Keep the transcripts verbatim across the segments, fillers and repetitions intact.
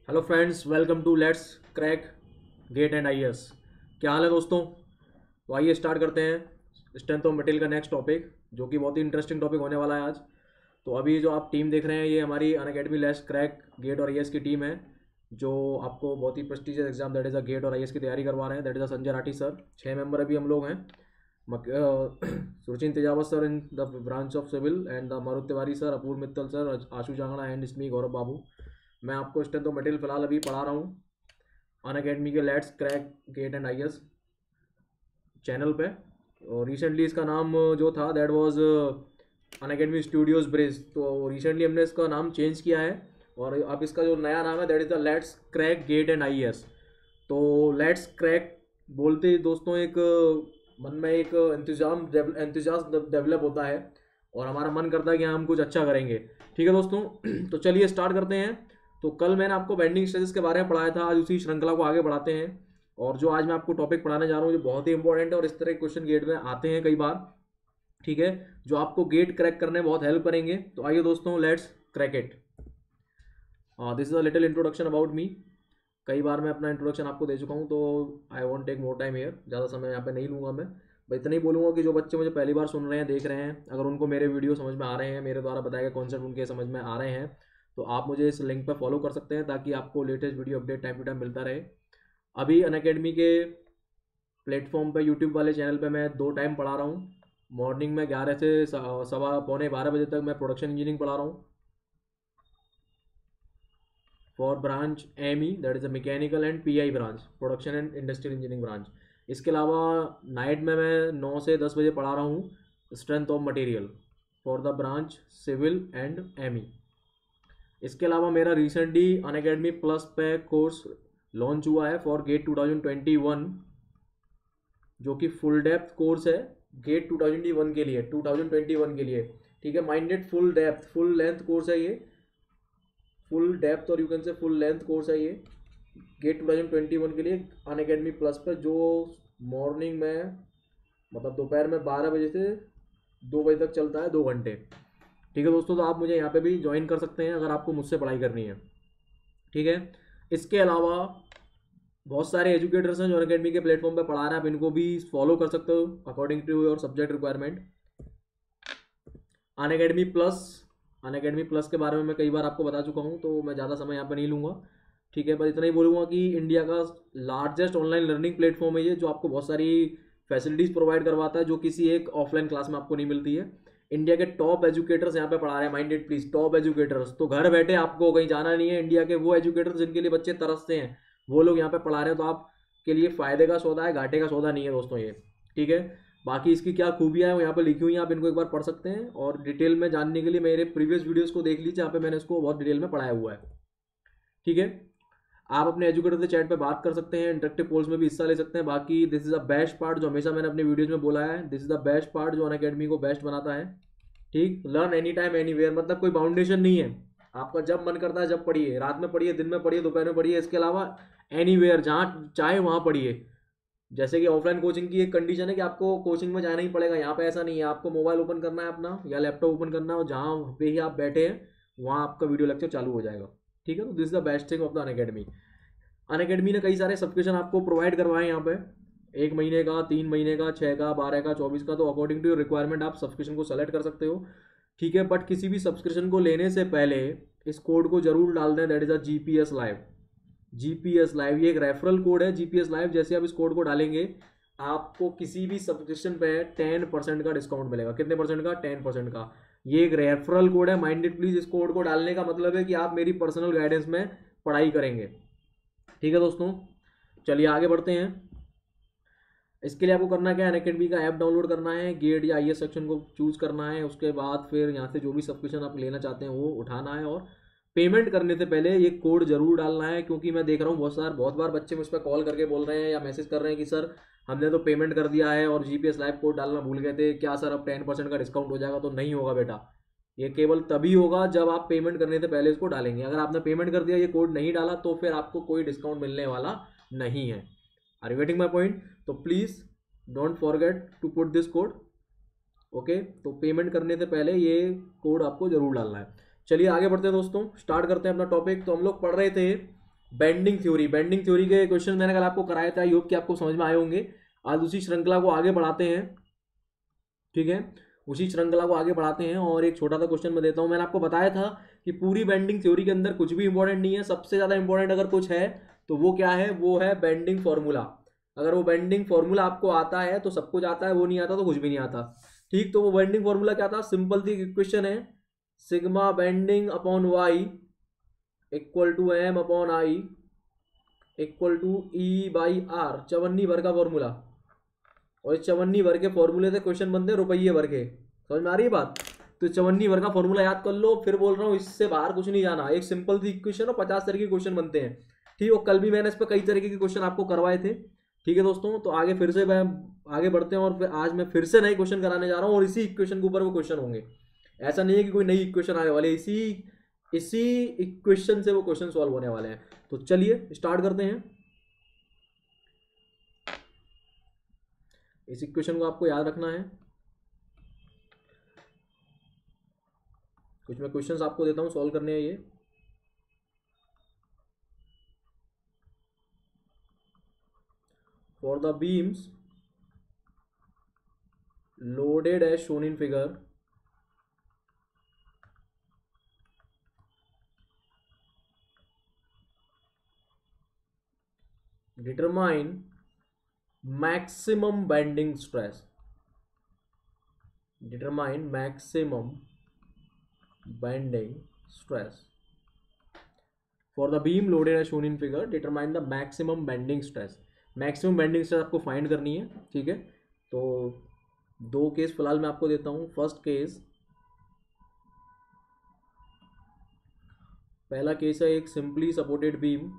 Hello friends, welcome to let's crack GATE and I S. क्या हाल है दोस्तों? तो आइए स्टार्ट करते हैं स्ट्रेंथ ऑफ मटेरियल का नेक्स्ट टॉपिक, जो कि बहुत ही इंटरेस्टिंग टॉपिक होने वाला है आज। तो अभी जो आप टीम देख रहे हैं, ये हमारी अनअकैडमी लेट्स क्रैक गेट और आई एस की टीम है, जो आपको बहुत ही prestigious exam that is a GATE और आई एस की तैयारी करवा रहे हैं। That is a Sanjay Rathi sir. छः मेंबर अभी हम लोग हैं। Surchin Tejawat sir in the branch of civil and the Marut Tiwari sir, Apurva Mittal sir, Ashu Jangra and इसमी गौरव बाबू। मैं आपको स्ट्रेंथ ऑफ मटेरियल फिलहाल अभी पढ़ा रहा हूँ अनअकैडमी के let's crack GATE and I S channel पे। और रिसेंटली इसका नाम जो था that was Unacademy studios bridge. तो रिसेंटली हमने इसका नाम चेंज किया है और अब इसका जो नया नाम है that is the let's crack GATE and I S. तो लेट्स क्रैक बोलते ही दोस्तों एक मन में एक इंतजाम इंतजाम डेवलप होता है और हमारा मन करता है कि हम कुछ अच्छा करेंगे। ठीक है दोस्तों, तो चलिए स्टार्ट करते हैं। तो कल मैंने आपको बेंडिंग स्ट्रेसेस के बारे में पढ़ाया था, आज उसी श्रृंखला को आगे बढ़ाते हैं। और जो आज मैं आपको टॉपिक पढ़ाने जा रहा हूँ जो बहुत ही इंपॉर्टेंट है और इस तरह के क्वेश्चन गेट में आते हैं कई बार, ठीक है, जो आपको गेट क्रैक करने में बहुत हेल्प करेंगे। तो आइए दोस्तों, let's crack it. This is a little introduction about me. कई बार मैं अपना इंट्रोडक्शन आपको दे चुका हूँ, तो I won't take more time here. ज़्यादा समय यहाँ पे नहीं लूँगा मैं। बस इतना ही बोलूँगा कि जो बच्चे मुझे पहली बार सुन रहे हैं, देख रहे हैं, अगर उनको मेरे वीडियो समझ में आ रहे हैं, मेरे द्वारा बताए गए कॉन्सेप्ट उनके समझ में आ रहे हैं, तो आप मुझे इस लिंक पर फॉलो कर सकते हैं ताकि आपको latest video update time to time मिलता रहे। अभी अनअकैडमी के प्लेटफॉर्म पे यूट्यूब वाले चैनल पे मैं दो टाइम पढ़ा रहा हूँ। मॉर्निंग में ग्यारह से सवा पौने बारह बजे तक मैं प्रोडक्शन इंजीनियरिंग पढ़ा रहा हूँ for branch M E, that is a mechanical and P I branch, production and industrial engineering branch. इसके अलावा नाइट में मैं नौ से दस बजे पढ़ा रहा हूँ strength of material for the branch civil and M E. इसके अलावा मेरा रिसेंटली अनअकैडमी प्लस पे कोर्स लॉन्च हुआ है for GATE two thousand twenty one, जो कि फुल डेप्थ कोर्स है GATE two thousand twenty one के लिए टू थाउजेंड ट्वेंटी वन के लिए। ठीक है, minded full depth full length course है ये, फुल डेप्थ और you can say full length course है ये GATE two thousand twenty one के लिए अनअकैडमी प्लस पर, जो मॉर्निंग में मतलब दोपहर में बारह बजे से दो बजे तक चलता है, दो घंटे। ठीक है दोस्तों, तो आप मुझे यहाँ पे भी ज्वाइन कर सकते हैं अगर आपको मुझसे पढ़ाई करनी है। ठीक है, इसके अलावा बहुत सारे एजुकेटर्स हैं जो अनअकैडमी के प्लेटफॉर्म पे पढ़ा रहे हैं, आप इनको भी फॉलो कर सकते हो according to your subject requirement. Unacademy plus Unacademy plus के बारे में मैं कई बार आपको बता चुका हूँ, तो मैं ज़्यादा समय यहाँ पे नहीं लूँगा। ठीक है, बस इतना ही बोलूँगा कि इंडिया का लार्जेस्ट ऑनलाइन लर्निंग प्लेटफॉर्म है ये, जो आपको बहुत सारी फैसिलिटीज़ प्रोवाइड करवाता है जो किसी एक ऑफलाइन क्लास में आपको नहीं मिलती है। इंडिया के टॉप एजुकेटर्स यहाँ पे पढ़ा रहे हैं, माइंडेड प्लीज, टॉप एजुकेटर्स। तो घर बैठे आपको कहीं जाना नहीं है, इंडिया के वो एजुकेटर्स जिनके लिए बच्चे तरसते हैं वो लोग यहाँ पे पढ़ा रहे हैं। तो आपके लिए फ़ायदे का सौदा है, घाटे का सौदा नहीं है दोस्तों ये। ठीक है, बाकी इसकी क्या खूबियाँ हैं वो यहाँ पे लिखी हुई हैं, आप इनको एक बार पढ़ सकते हैं। और डिटेल में जानने के लिए मेरे प्रीवियस वीडियोज़ को देख लीजिए, यहाँ पे मैंने इसको बहुत डिटेल में पढ़ाया हुआ है। ठीक है, आप अपने एजुकेटर से चैट पे बात कर सकते हैं, इंटरेक्टिव पोल्स में भी हिस्सा ले सकते हैं। बाकी this is the best part, जो हमेशा मैंने अपने वीडियोज़ में बोला है, this is the best part जो अनअकैडमी को बेस्ट बनाता है। ठीक, learn anytime anywhere, मतलब कोई बाउंडेशन नहीं है, आपका जब मन करता है जब पढ़िए, रात में पढ़िए, दिन में पढ़िए, दोपहर में पढ़िए। इसके अलावा एनी वेयर, जहाँ चाहे वहाँ पढ़िए। जैसे कि ऑफलाइन कोचिंग की एक कंडीशन है कि आपको कोचिंग में जाना ही पड़ेगा, यहाँ पे ऐसा नहीं है। आपको मोबाइल ओपन करना है अपना या लैपटॉप ओपन करना है और जहाँ पे ही आप बैठे हैं वहाँ आपका वीडियो लेक्चर चालू हो जाएगा। ठीक है, तो this is the best thing of the Unacademy. Unacademy ने कई सारे सब्सक्रिप्शन आपको प्रोवाइड करवाए यहाँ पे, एक महीने का, तीन महीने का, छः का, बारह का, चौबीस का। तो अकॉर्डिंग टू योर रिक्वायरमेंट आप सब्सक्रिप्शन को सेलेक्ट कर सकते हो। ठीक है, बट किसी भी सब्सक्रिप्शन को लेने से पहले इस कोड को जरूर डाल दें, that is a G P S live. G P S live ये एक रेफरल कोड है, जी पी एस लाइव। जैसे आप इस कोड को डालेंगे आपको किसी भी सब्सक्रिप्शन पे टेन परसेंट का डिस्काउंट मिलेगा। कितने परसेंट का? टेन परसेंट का। ये एक रेफरल कोड है, माइंडेड प्लीज। इस कोड को डालने का मतलब है कि आप मेरी पर्सनल गाइडेंस में पढ़ाई करेंगे। ठीक है दोस्तों, चलिए आगे बढ़ते हैं। इसके लिए आपको करना क्या है, अनअकैडमी का ऐप डाउनलोड करना है, गेट या आई एस सेक्शन को चूज करना है। उसके बाद फिर यहाँ से जो भी सब्सक्रिप्शन आप लेना चाहते हैं वो उठाना है और पेमेंट करने से पहले ये कोड जरूर डालना है, क्योंकि मैं देख रहा हूँ बहुत सार बहुत बार बच्चे मुझ पर कॉल करके बोल रहे हैं या मैसेज कर रहे हैं कि सर हमने तो पेमेंट कर दिया है और जीपीएस लाइव कोड डालना भूल गए थे, क्या सर अब टेन परसेंट का डिस्काउंट हो जाएगा? तो नहीं होगा बेटा, ये केवल तभी होगा जब आप पेमेंट करने से पहले इसको डालेंगे। अगर आपने पेमेंट कर दिया, ये कोड नहीं डाला, तो फिर आपको कोई डिस्काउंट मिलने वाला नहीं है। Are you getting my point? तो please don't forget to put this code. Okay, तो पेमेंट करने से पहले ये कोड आपको जरूर डालना है। चलिए आगे बढ़ते हैं दोस्तों, स्टार्ट करते हैं अपना टॉपिक। तो हम लोग पढ़ रहे थे बेंडिंग थ्योरी, बेंडिंग थ्योरी के क्वेश्चन मैंने कल आपको कराया था, आई होप कि आपको समझ में आए होंगे। आज उसी श्रृंखला को आगे बढ़ाते हैं, ठीक है, उसी श्रृंखला को आगे बढ़ाते हैं। और एक छोटा सा क्वेश्चन मैं देता हूं। मैंने आपको बताया था कि पूरी बेंडिंग थ्योरी के अंदर कुछ भी इंपॉर्टेंट नहीं है, सबसे ज्यादा इंपॉर्टेंट अगर कुछ है तो वो क्या है, वो है बेंडिंग फॉर्मूला। अगर वो बेंडिंग फॉर्मूला आपको आता है तो सब कुछ आता है, वो नहीं आता तो कुछ भी नहीं आता, ठीक। तो वो बेंडिंग फॉर्मूला क्या था, सिंपल सी इक्वेशन है, sigma bending upon Y equal to M upon I equal to E by R, चवन्नी भर का फॉर्मूला। और इस चवन्नी भर के फॉर्मूले से क्वेश्चन बनते हैं रुपये भर के, समझ में आ रही है बात। तो चवन्नी भर का फॉर्मूला याद कर लो, फिर बोल रहा हूँ इससे बाहर कुछ नहीं जाना। एक सिंपल सी इक्वेशन और पचास तरह के क्वेश्चन बनते हैं, ठीक है। कल भी मैंने इस पर कई तरीके के क्वेश्चन आपको करवाए थे, ठीक है दोस्तों। तो आगे फिर से मैं आगे बढ़ते हैं और फिर आज मैं फिर से नए क्वेश्चन कराने जा रहा हूँ और इसी इक्वेशन के ऊपर वो क्वेश्चन होंगे। ऐसा नहीं है कि कोई नई इक्वेशन आने वाली है, इसी इसी इक्वेशन से वो क्वेश्चन सॉल्व होने वाले हैं। तो चलिए स्टार्ट करते हैं। इस इक्वेशन को आपको याद रखना है। कुछ मैं क्वेश्चंस आपको देता हूं, सॉल्व करने हैं ये। For the beams loaded as shown in figure, determine maximum bending stress, determine maximum bending stress for the beam loaded as shown in figure, determine the maximum bending stress। maximum bending stress आपको find करनी है, ठीक है। तो दो case फिलहाल मैं आपको देता हूं। फर्स्ट केस, पहला केस है एक simply supported beam,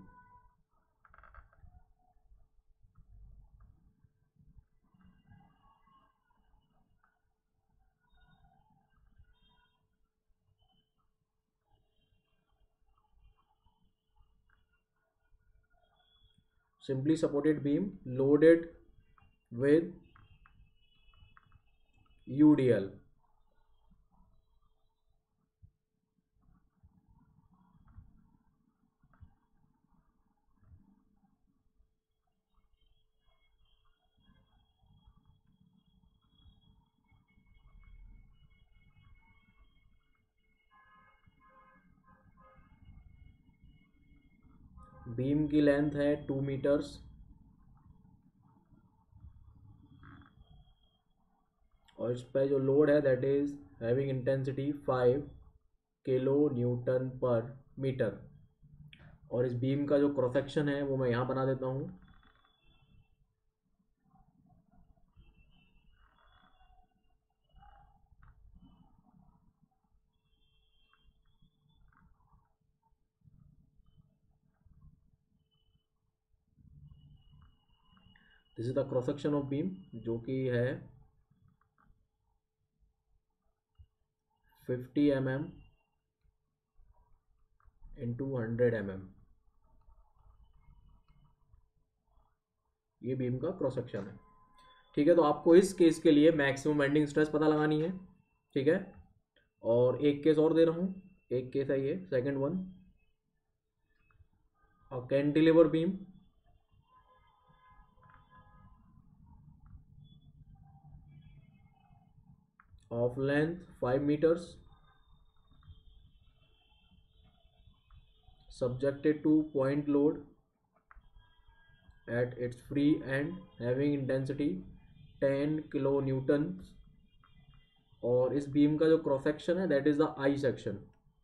simply supported beam loaded with U D L। Beam की लेंथ है टू मीटर्स और इस पर जो लोड है that is having intensity five kilo newton पर मीटर। और इस बीम का जो क्रॉस सेक्शन है वो मैं यहाँ बना देता हूँ। This is the cross section of beam, जो कि है fifty M M into hundred M M. ये बीम का क्रॉस सेक्शन है, ठीक है। तो आपको इस केस के लिए मैक्सिमम बेंडिंग स्ट्रेस पता लगानी है, ठीक है। और एक केस और दे रहा हूँ, एक केस है ये second one, a cantilever beam of length five meters subjected to point load at its free end having intensity ten kilo newtons. और इस बीम का जो क्रॉस सेक्शन है that is the I section.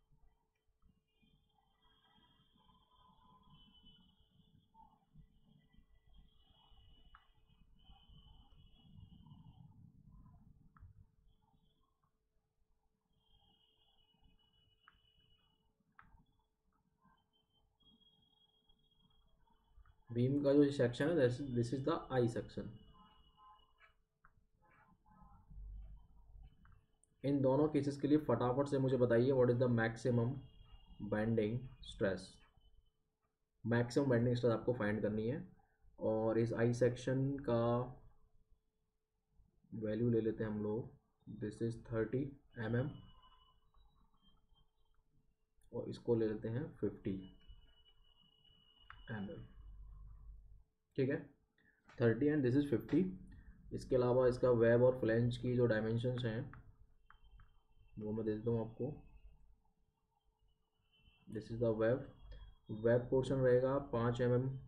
Beam का जो section है this is the I section. इन दोनों केसेस के लिए फटाफट से मुझे बताइए what is the maximum bending stress. Maximum bending stress आपको फाइंड करनी है। और इस आई सेक्शन का वैल्यू ले लेते हैं हम लोग, this is thirty M M और इसको ले लेते हैं फिफ्टी। एम एम, ठीक है, thirty and this is fifty. इसके अलावा इसका वेब और फ्लेंज की जो डायमेंशंस हैं वो मैं दे देता हूँ आपको। This is the web, web portion रहेगा पाँच एम एम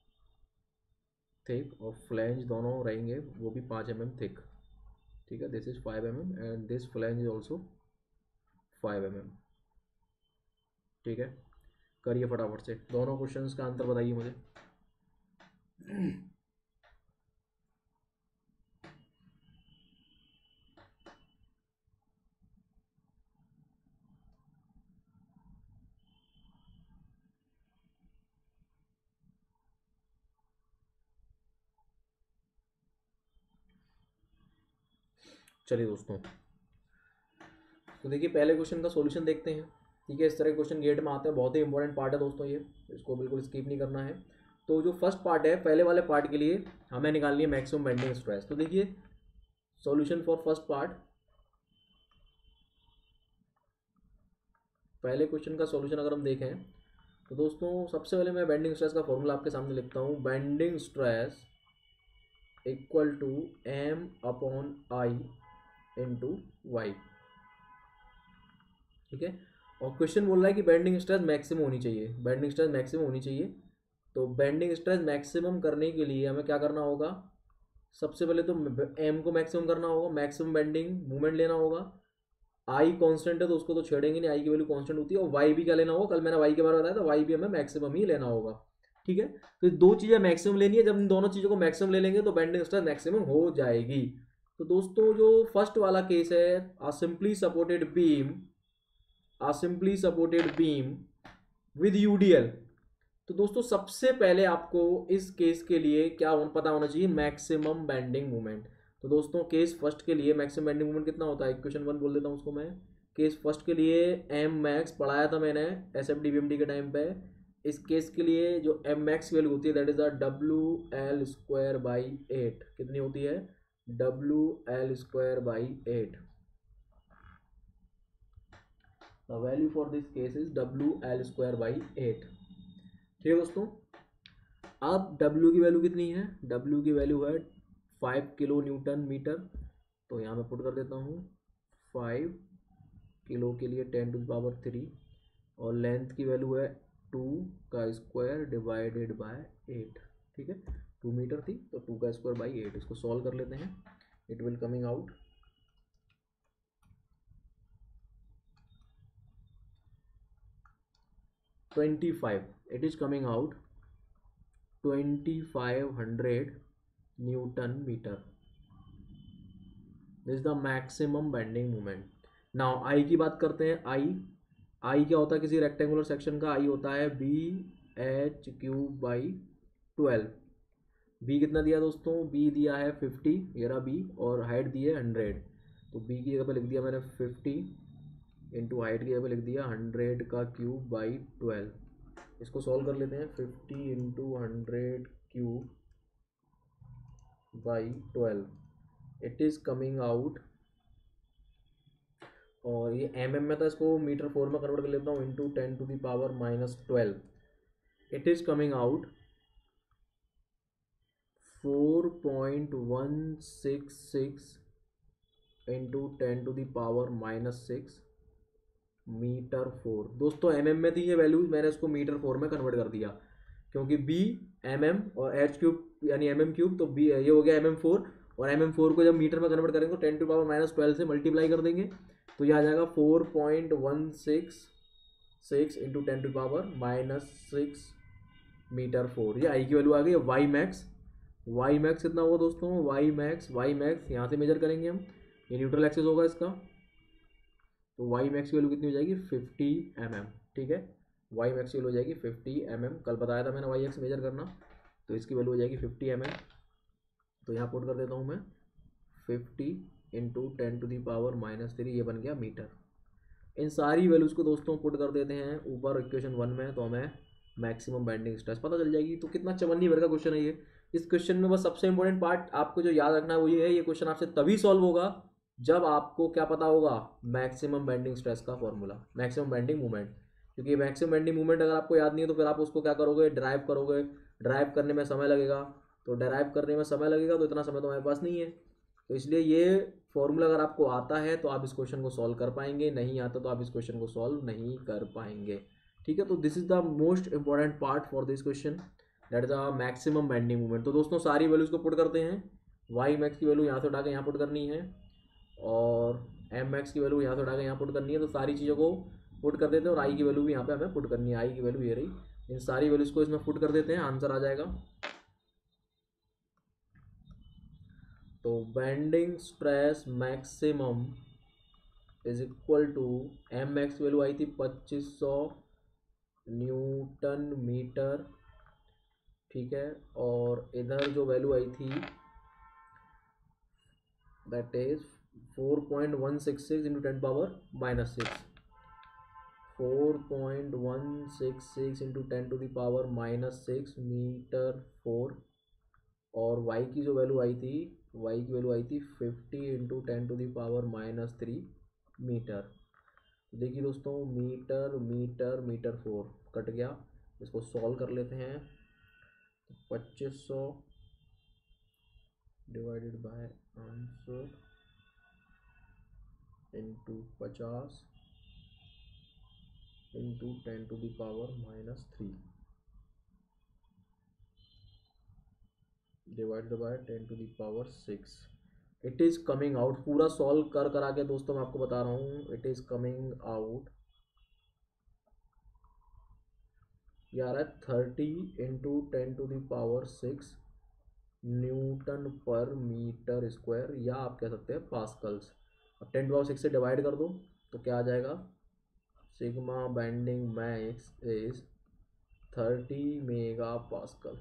थिक और फ्लेंज दोनों रहेंगे वो भी पाँच एम एम थिक, ठीक है। This is five M M and this flange is also five M M, ठीक है। करिए फटाफट से, दोनों क्वेश्चंस का आंसर बताइए मुझे। चलिए दोस्तों, तो देखिए पहले क्वेश्चन का सॉल्यूशन देखते हैं, ठीक है। इस तरह के क्वेश्चन गेट में आते हैं, बहुत ही इंपॉर्टेंट पार्ट है दोस्तों ये, इसको बिल्कुल स्किप नहीं करना है। तो जो फर्स्ट पार्ट है, पहले वाले पार्ट के लिए हमें निकालनी है मैक्सिमम बेंडिंग स्ट्रेस। तो देखिए सॉल्यूशन फॉर फर्स्ट पार्ट, पहले क्वेश्चन का सॉल्यूशन अगर हम देखें तो दोस्तों सबसे पहले मैं बेंडिंग स्ट्रेस का फॉर्मूला आपके सामने लिखता हूँ। Bending stress equal to M upon I into Y, ठीक है। और क्वेश्चन बोल रहा है कि बेंडिंग स्ट्रेस मैक्सिमम होनी चाहिए, बेंडिंग स्ट्रेस मैक्सिमम होनी चाहिए। तो बेंडिंग स्ट्रेस मैक्सिमम करने के लिए हमें क्या करना होगा, सबसे पहले तो एम को मैक्सिमम करना होगा, मैक्सिमम बेंडिंग मोमेंट लेना होगा। आई कांस्टेंट है तो उसको तो छेड़ेंगे नहीं, आई की वैल्यू कांस्टेंट होती है। और वाई भी क्या लेना होगा, कल मैंने वाई के बारे में बताया था, वाई भी हमें मैक्सिमम ही लेना होगा, ठीक है। तो दो चीज़ें मैक्सिमम लेनी है, जब इन दोनों चीज़ों को मैक्सिमम ले लेंगे तो बेंडिंग स्ट्रेस मैक्सिमम हो जाएगी। तो दोस्तों जो फर्स्ट वाला केस है, a simply supported beam, a simply supported beam with UDL, तो दोस्तों सबसे पहले आपको इस केस के लिए क्या पता होना चाहिए, मैक्सिमम बेंडिंग मोमेंट। तो दोस्तों केस फर्स्ट के लिए मैक्सिमम बेंडिंग मोमेंट कितना होता है, इक्वेशन वन बोल देता हूँ उसको मैं। केस फर्स्ट के लिए एम मैक्स पढ़ाया था मैंने S F D B M D के टाइम पे। इस केस के लिए जो एम मैक्स वैल्यू होती है that is a W L square by eight, कितनी होती है, W L square by eight. The value for this case is W L square by eight, ठीक है दोस्तों। अब W की वैल्यू कितनी है, W की वैल्यू है फाइव किलो न्यूटन मीटर। तो यहाँ मैं पुट कर देता हूँ फाइव किलो के लिए ten to the power three, और लेंथ की वैल्यू है टू का स्क्वायर डिवाइडेड बाय एट, ठीक है। टू मीटर थी तो टू का स्क्वायर बाई एट, इसको सॉल्व कर लेते हैं। It will coming out twenty five, it is coming out twenty five hundred newton metre. This is the maximum bending moment. Now I की बात करते हैं। आई आई क्या होता है किसी रेक्टेंगुलर सेक्शन का, आई होता है B H cube by twelve. B कितना दिया दोस्तों, बी दिया है फिफ्टी, ये रहा बी, और हाइट दी है हंड्रेड। तो बी की जगह पे लिख दिया मैंने फिफ्टी, इंटू हाइट की जगह पे लिख दिया हंड्रेड का क्यूब बाई ट्वेल्व। इसको सॉल्व कर लेते हैं, fifty into hundred cube by twelve, it is coming out, और ये एम एम में था, इसको मीटर फोर में कन्वर्ट कर लेता हूँ, into ten to the power minus twelve, it is coming out four point one six six into ten to the power minus six metre four. दोस्तों एम एम में थी ये वैल्यू, मैंने इसको मीटर फोर में कन्वर्ट कर दिया, क्योंकि बी एम एम और एच क्यूब यानी एम एम क्यूब, तो बी ये हो गया एम एम फोर, और एम एम फोर को जब मीटर में कन्वर्ट करेंगे तो ten to power minus twelve से मल्टीप्लाई कर देंगे, तो यह आ जाएगा four point one six six into ten to power minus six metre four. ये आई की वैल्यू आ गई। वाई मैक्स, वाई मैक्स कितना होगा दोस्तों, वाई मैक्स वाई मैक्स यहाँ से मेजर करेंगे हम, ये न्यूट्रल एक्सिस होगा इसका, तो वाई मैक्स की वैल्यू कितनी हो जाएगी, फिफ्टी एम एम, ठीक है। वाई मैक्स की वैल्यू हो जाएगी फिफ्टी एम एम, कल बताया था मैंने वाई एक्स मेजर करना, तो इसकी वैल्यू हो जाएगी फिफ्टी एम एम। तो यहाँ पुट कर देता हूँ मैं fifty into ten to the power minus three, ये बन गया मीटर। इन सारी वैल्यूज़ को दोस्तों पुट कर देते हैं ऊपर इक्वेशन वन में, तो हमें मैक्सिमम बेंडिंग स्ट्रेस पता चल जाएगी। तो कितना चवन्नी भर का क्वेश्चन है ये। इस क्वेश्चन में बस सबसे इंपॉर्टेंट पार्ट आपको जो याद रखना है वो ये है, ये क्वेश्चन आपसे तभी सॉल्व होगा जब आपको क्या पता होगा, मैक्सिमम बेंडिंग स्ट्रेस का फॉर्मूला, मैक्सिमम बेंडिंग मोमेंट। क्योंकि मैक्सिमम बेंडिंग मोमेंट अगर आपको याद नहीं है तो फिर आप उसको क्या करोगे, ड्राइव करोगे, ड्राइव करने में समय लगेगा, तो ड्राइव करने में समय लगेगा तो इतना समय तो हमारे पास नहीं है। तो इसलिए ये फॉर्मूला अगर आपको आता है तो आप इस क्वेश्चन को सॉल्व कर पाएंगे, नहीं आता तो आप इस क्वेश्चन को सॉल्व नहीं कर पाएंगे। ठीक है, तो this is the most important part for this question, that is a maximum bending moment. तो दोस्तों सारी वैल्यूज को पुट करते हैं, वाई मैक्स की वैल्यू यहाँ से उठा के यहाँ पुट करनी है और एम मैक्स की वैल्यू यहाँ से उठा के यहाँ पुट करनी है, तो सारी चीज़ों को पुट कर देते हैं और आई की वैल्यू भी यहाँ पे हमें पुट करनी है, आई की वैल्यू ये रही, इन सारी वैल्यूज को इसमें पुट कर देते हैं, आंसर आ जाएगा। तो bending stress maximum is equal to M max value आई थी पच्चीस सौ न्यूटन मीटर, ठीक है, और इधर जो वैल्यू आई थी that is four point one six six into ten power minus six, four point one six six into ten to the power minus six metre four, और y की जो वैल्यू आई थी, y की वैल्यू आई थी fifty into ten to the power minus three metre. देखिए दोस्तों, metre metre metre four cut गया, इसको सॉल्व कर लेते हैं। पच्चीस सौ डिवाइडेड बाय आंसर इंटू पचास इंटू ten to the power minus three divided by ten to the power six. It is coming out, पूरा सॉल्व कर करा के दोस्तों मैं आपको बता रहा हूँ, इट इज़ कमिंग आउट यार है thirty into ten to the power six newton पर मीटर स्क्वायर, या आप कह सकते हैं पास्कल्स। अब टेन टू पावर सिक्स से डिवाइड कर दो तो क्या आ जाएगा, sigma bending max is thirty mega pascal,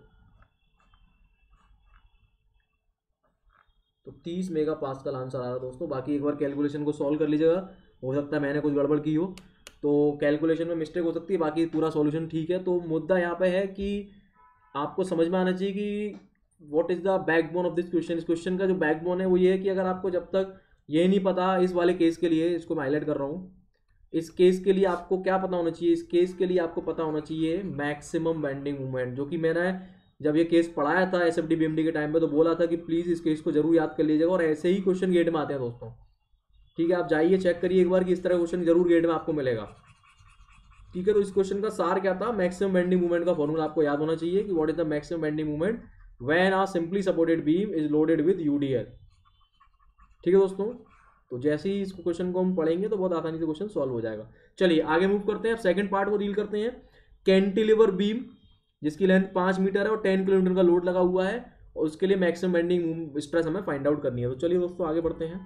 तो तीस मेगा पास्कल आंसर आ रहा है दोस्तों। बाकी एक बार कैलकुलेशन को सॉल्व कर लीजिएगा, हो सकता है मैंने कुछ गड़बड़ की हो तो कैलकुलेशन में मिस्टेक हो सकती है, बाकी पूरा सॉल्यूशन ठीक है। तो मुद्दा यहाँ पे है कि आपको समझ में आना चाहिए कि what is the backbone of this question. इस क्वेश्चन का जो बैकबोन है वो ये है कि अगर आपको जब तक ये नहीं पता, इस वाले केस के लिए इसको मैं हाईलाइट कर रहा हूँ, इस केस के लिए आपको क्या पता होना चाहिए, इस केस के लिए आपको पता होना चाहिए मैक्सिमम बेंडिंग मोमेंट, जो कि मैंने जब ये केस पढ़ाया था S F D B M D के टाइम पे तो बोला था कि प्लीज़ इस केस को जरूर याद कर लीजिएगा, और ऐसे ही क्वेश्चन गेट में आते हैं दोस्तों। ठीक है, आप जाइए चेक करिए एक बार कि इस तरह क्वेश्चन जरूर गेट में आपको मिलेगा। ठीक है, तो इस क्वेश्चन का सार क्या था, मैक्सिमम बेंडिंग मोमेंट का फॉर्मूला आपको याद होना चाहिए कि what is the maximum bending moment when a simply supported beam is loaded with UDL. ठीक है दोस्तों, तो जैसे ही इस क्वेश्चन को हम पढ़ेंगे तो बहुत आसानी से क्वेश्चन सॉल्व हो जाएगा। चलिए आगे मूव करते हैं, अब सेकंड पार्ट को डील करते हैं। कैंटिलीवर बीम जिसकी लेंथ पाँच मीटर है और टेन किलोमीटर का लोड लगा हुआ है, और उसके लिए मैक्सिमम बेंडिंग स्ट्रेस हमें फाइंड आउट करनी है। तो चलिए दोस्तों आगे बढ़ते हैं।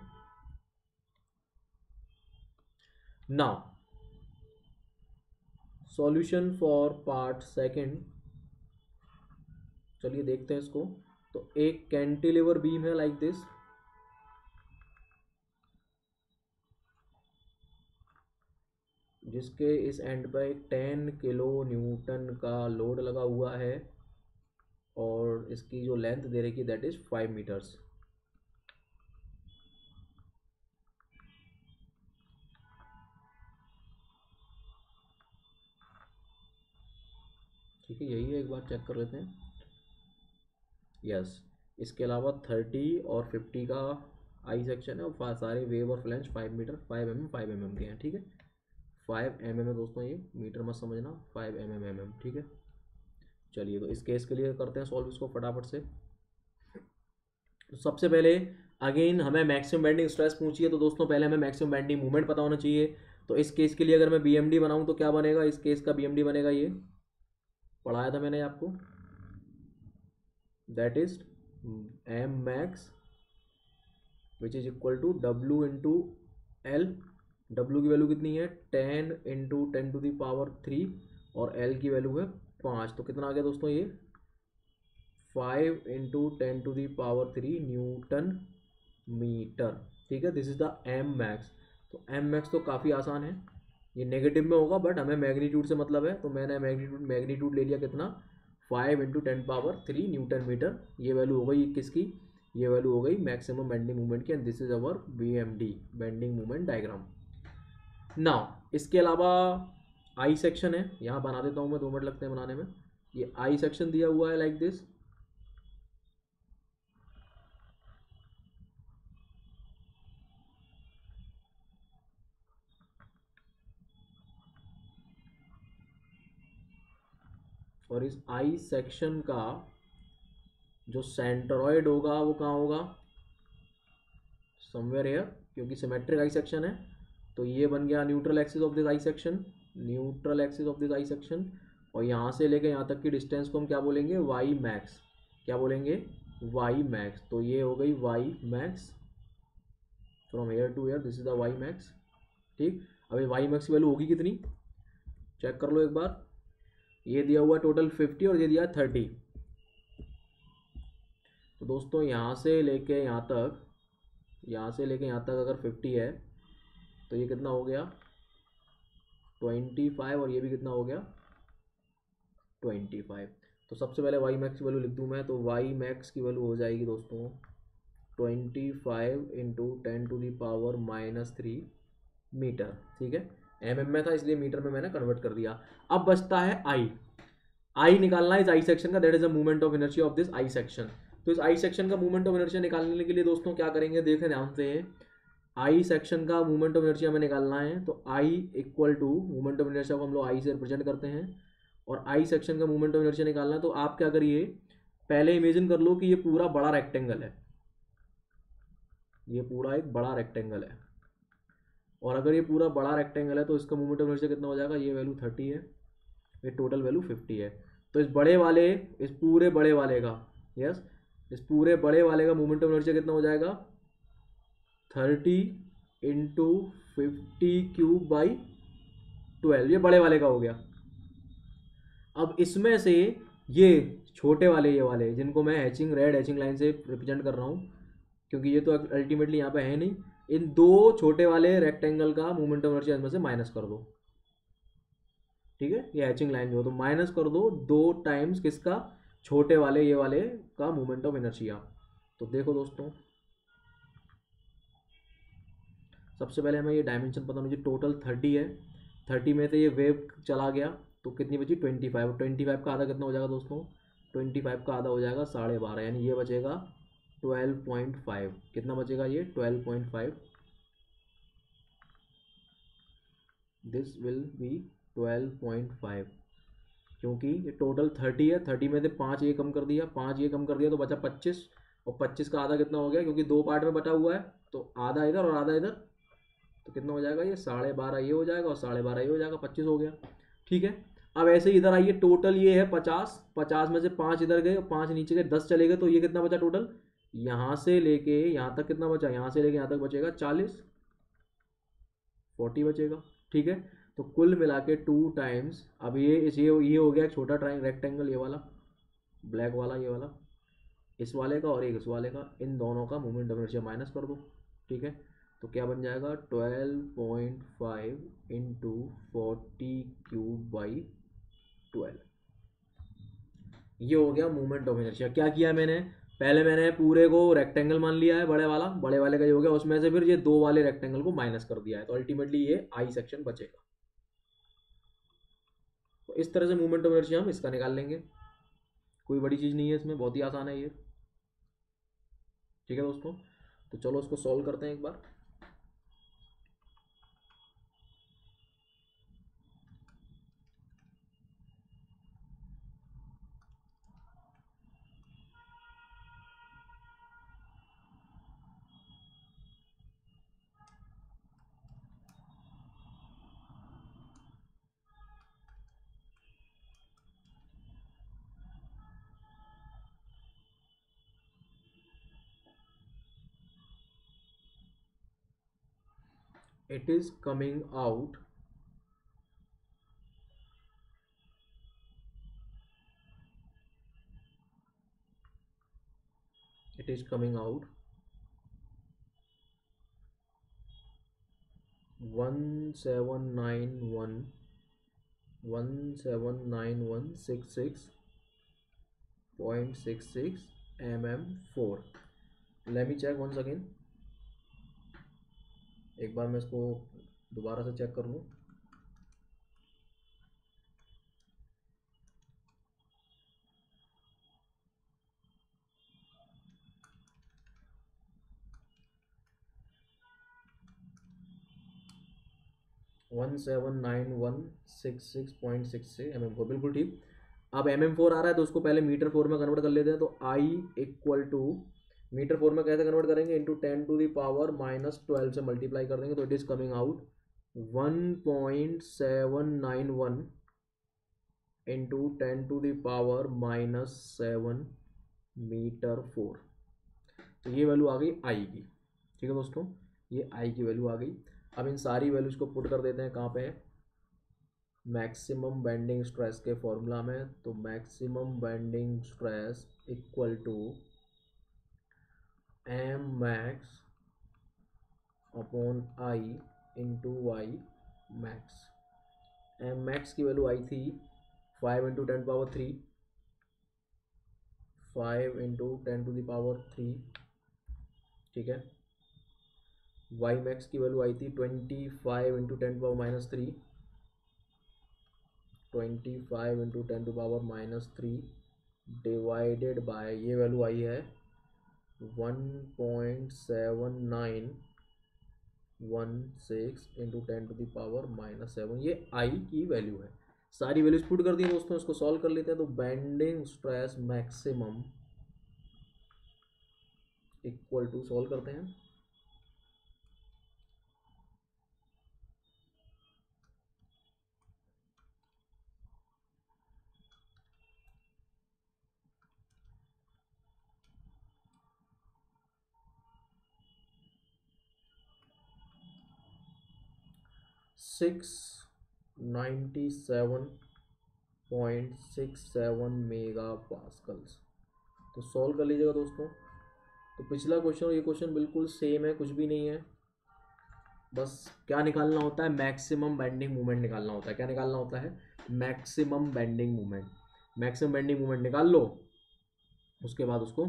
Now solution for part second, चलिए देखते हैं इसको। तो एक कैंटिलीवर बीम है लाइक दिस, जिसके इस एंड पर एक टेन किलो न्यूटन का लोड लगा हुआ है, और इसकी जो लेंथ दे रखी दैट इज फाइव मीटर्स। ठीक है, यही है, एक बार चेक कर लेते हैं। यस, इसके अलावा थर्टी और फिफ्टी का आई सेक्शन है, और सारे वेव और flange five metre five M M five M M के हैं। ठीक है, फाइव एम एम है दोस्तों, ये मीटर मत समझना, five M M M M. ठीक है, चलिए तो इस केस के लिए करते हैं सॉल्व इसको फटाफट से। तो सबसे पहले अगेन हमें मैक्सिमम बेंडिंग स्ट्रेस पूछी है, तो दोस्तों पहले हमें मैक्सिमम बेंडिंग मूवमेंट पता होना चाहिए। तो इस केस के लिए अगर मैं बीएमडी बनाऊं तो क्या बनेगा, इस केस का बीएमडी बनेगा, ये पढ़ाया था मैंने आपको, that is M max which is equal to W into L. W की वैल्यू कितनी है, ten into ten to the power three, और एल की वैल्यू है पाँच, तो कितना आ गया दोस्तों, ये five into ten to the power three newton metre. ठीक है, this is the M max. तो एम मैक्स तो काफ़ी आसान है, ये नेगेटिव में होगा बट हमें मैग्नीट्यूड से मतलब है, तो मैंने मैग्नीट्यूड मैग्नीट्यूड ले लिया कितना, five into ten power three newton metre. ये वैल्यू हो गई किसकी, ये वैल्यू हो गई मैक्सिमम बेंडिंग मूवमेंट की, and this is our B M D, bending movement diagram. Now इसके अलावा आई सेक्शन है, यहाँ बना देता हूँ मैं, दो मिनट लगते हैं बनाने में। ये आई सेक्शन दिया हुआ है लाइक दिस। और इस आई सेक्शन का जो सेंट्रॉइड होगा वो कहाँ होगा, समवेयर हेयर, क्योंकि सिमेट्रिक आई सेक्शन है। तो ये बन गया neutral axis of this I section, neutral axis of this I section. और यहाँ से लेके यहाँ तक की डिस्टेंस को हम क्या बोलेंगे, वाई मैक्स। क्या बोलेंगे, वाई मैक्स। तो ये हो गई Y max from here to here, this is the Y max. ठीक, अब ये वाई मैक्स की वैल्यू होगी कितनी, चेक कर लो एक बार। ये दिया हुआ टोटल फिफ्टी और ये दिया थर्टी। तो दोस्तों यहाँ से लेके यहाँ तक, यहाँ से लेके यहाँ तक अगर फिफ्टी है तो ये कितना हो गया, ट्वेंटी फाइव, और ये भी कितना हो गया, ट्वेंटी फाइव। तो सबसे पहले वाई मैक्स की वैल्यू लिख दूँ मैं, तो वाई मैक्स की वैल्यू हो जाएगी दोस्तों twenty five into ten to the power minus three metre. ठीक है, एम एम में था इसलिए मीटर में मैंने कन्वर्ट कर दिया। अब बचता है आई। आई निकालना है इस आई सेक्शन का, that is the movement of inertia of this I section. तो इस आई सेक्शन का मूवमेंट ऑफ इनर्शिया निकालने के लिए दोस्तों क्या करेंगे, देखें ध्यान से। आई सेक्शन का मूवमेंट ऑफ इनर्शिया हमें निकालना है, तो I equal to movement of inertia को हम लोग आई से रिप्रेजेंट करते हैं, और आई सेक्शन का मूवमेंट ऑफ इनर्शिया निकालना है। तो आप क्या करिए, पहले इमेजिन कर लो कि ये पूरा बड़ा रेक्टेंगल है, ये पूरा एक बड़ा रेक्टेंगल है, और अगर ये पूरा बड़ा रेक्टेंगल है तो इसका मूवमेंट ऑफ इनर्शिया कितना हो जाएगा, ये वैल्यू थर्टी है, ये टोटल वैल्यू फिफ्टी है। तो इस बड़े वाले, इस पूरे बड़े वाले का, यस, इस पूरे बड़े वाले का मूवमेंट ऑफ इनर्शिया कितना हो जाएगा, thirty into fifty cube by twelve, ये बड़े वाले का हो गया। अब इसमें से ये छोटे वाले, ये वाले जिनको मैं हैचिंग रेड हैचिंग लाइन से रिप्रेजेंट कर रहा हूँ, क्योंकि ये तो अल्टीमेटली यहाँ पे है नहीं, इन दो छोटे वाले रेक्टेंगल का मूवमेंट ऑफ इनर्शिया इसमें से माइनस कर दो। ठीक है, ये हैचिंग लाइन जो, तो माइनस कर दो दो टाइम्स किसका, छोटे वाले ये वाले का मूवमेंट ऑफ इनर्शिया। तो देखो दोस्तों, सबसे पहले हमें ये डायमेंशन पता होना चाहिए, टोटल थर्टी है, थर्टी में से ये वेव चला गया तो कितनी बची, ट्वेंटी फाइव। ट्वेंटी फाइव का आधा कितना हो जाएगा दोस्तों, ट्वेंटी फाइव का आधा हो जाएगा साढ़े बारह, यानी ये बचेगा ट्वेल्व पॉइंट फाइव। कितना बचेगा, ये twelve point five, this will be twelve point five, क्योंकि ये टोटल थर्टी है, थर्टी में से पाँच ये कम कर दिया, पाँच ये कम कर दिया तो बचा पच्चीस, और पच्चीस का आधा कितना हो गया, क्योंकि दो पार्ट में बटा हुआ है तो आधा इधर और आधा इधर, तो कितना हो जाएगा, ये साढ़े बारह ये हो जाएगा और साढ़े बारह ये हो जाएगा, पच्चीस हो गया। ठीक है, अब ऐसे ही इधर आइए, टोटल ये है पचास, पचास में से पाँच इधर गए और पाँच नीचे गए, दस चले गए, तो ये कितना बचा टोटल, यहाँ से लेके यहाँ तक कितना बचा, यहाँ से लेके यहाँ तक बचेगा चालीस, फोर्टी बचेगा। ठीक है, तो कुल मिला के टू टाइम्स, अब ये इस ये ये हो गया एक छोटा ट्राइंग रेक्टेंगल, ये वाला ब्लैक वाला, ये वाला इस वाले का और एक इस वाले का, इन दोनों का मूवमेंट ऑफ इनर्शिया माइनस कर दो। ठीक है, तो क्या बन जाएगा, twelve point five into forty cube by twelve, ये हो गया मूवमेंट ऑफ इनर्शिया। क्या किया मैंने, पहले मैंने पूरे को रेक्टेंगल मान लिया है, बड़े वाला, बड़े वाले का ये हो गया, उसमें से फिर ये दो वाले रेक्टेंगल को माइनस कर दिया है, तो अल्टीमेटली ये आई सेक्शन बचेगा। तो इस तरह से मूवमेंट ऑफ इनर्शिया हम इसका निकाल लेंगे, कोई बड़ी चीज़ नहीं है इसमें, बहुत ही आसान है ये। ठीक है दोस्तों, तो चलो इसको सॉल्व करते हैं एक बार। It is coming out it is coming out one seven nine one one seven nine one six six point six six mm four. Let me check once again. एक बार मैं इसको दोबारा से चेक कर लूँ। One seven nine one six six point six से M M four, बिल्कुल ठीक। अब एम एम फोर आ रहा है तो उसको पहले मीटर फोर में कन्वर्ट कर लेते हैं। तो I equal to metre four में कैसे कन्वर्ट करेंगे, into ten to the power minus twelve से मल्टीप्लाई कर देंगे, तो it is coming out one point seven nine one into ten to the power minus seven metre four. तो ये value आ गई आई की। ठीक है दोस्तों, ये आई की वैल्यू आ गई। अब इन सारी वैल्यूज को पुट कर देते हैं कहाँ पे है, मैक्सिमम बेंडिंग स्ट्रेस के फॉर्मूला में। तो maximum bending stress equal to M max upon I into Y max. M max की वैल्यू आई थी five into ten power three, five into ten to the power three, ठीक है। Y max की value आई थी twenty five into ten power minus three, twenty five into ten to power minus three divided by ये value आई है one point seven nine one six into ten to the power minus seven. ये I की value है। सारी values put कर दी दोस्तों, इसको सॉल्व कर लेते हैं। तो bending stress maximum equal to, solve करते हैं, six ninety seven point six seven mega pascals. तो सॉल्व कर लीजिएगा दोस्तों। तो पिछला क्वेश्चन और ये क्वेश्चन बिल्कुल सेम है, कुछ भी नहीं है। बस क्या निकालना होता है, मैक्सिमम बेंडिंग मोमेंट निकालना होता है। क्या निकालना होता है, maximum bending moment. Maximum bending moment निकाल लो, उसके बाद उसको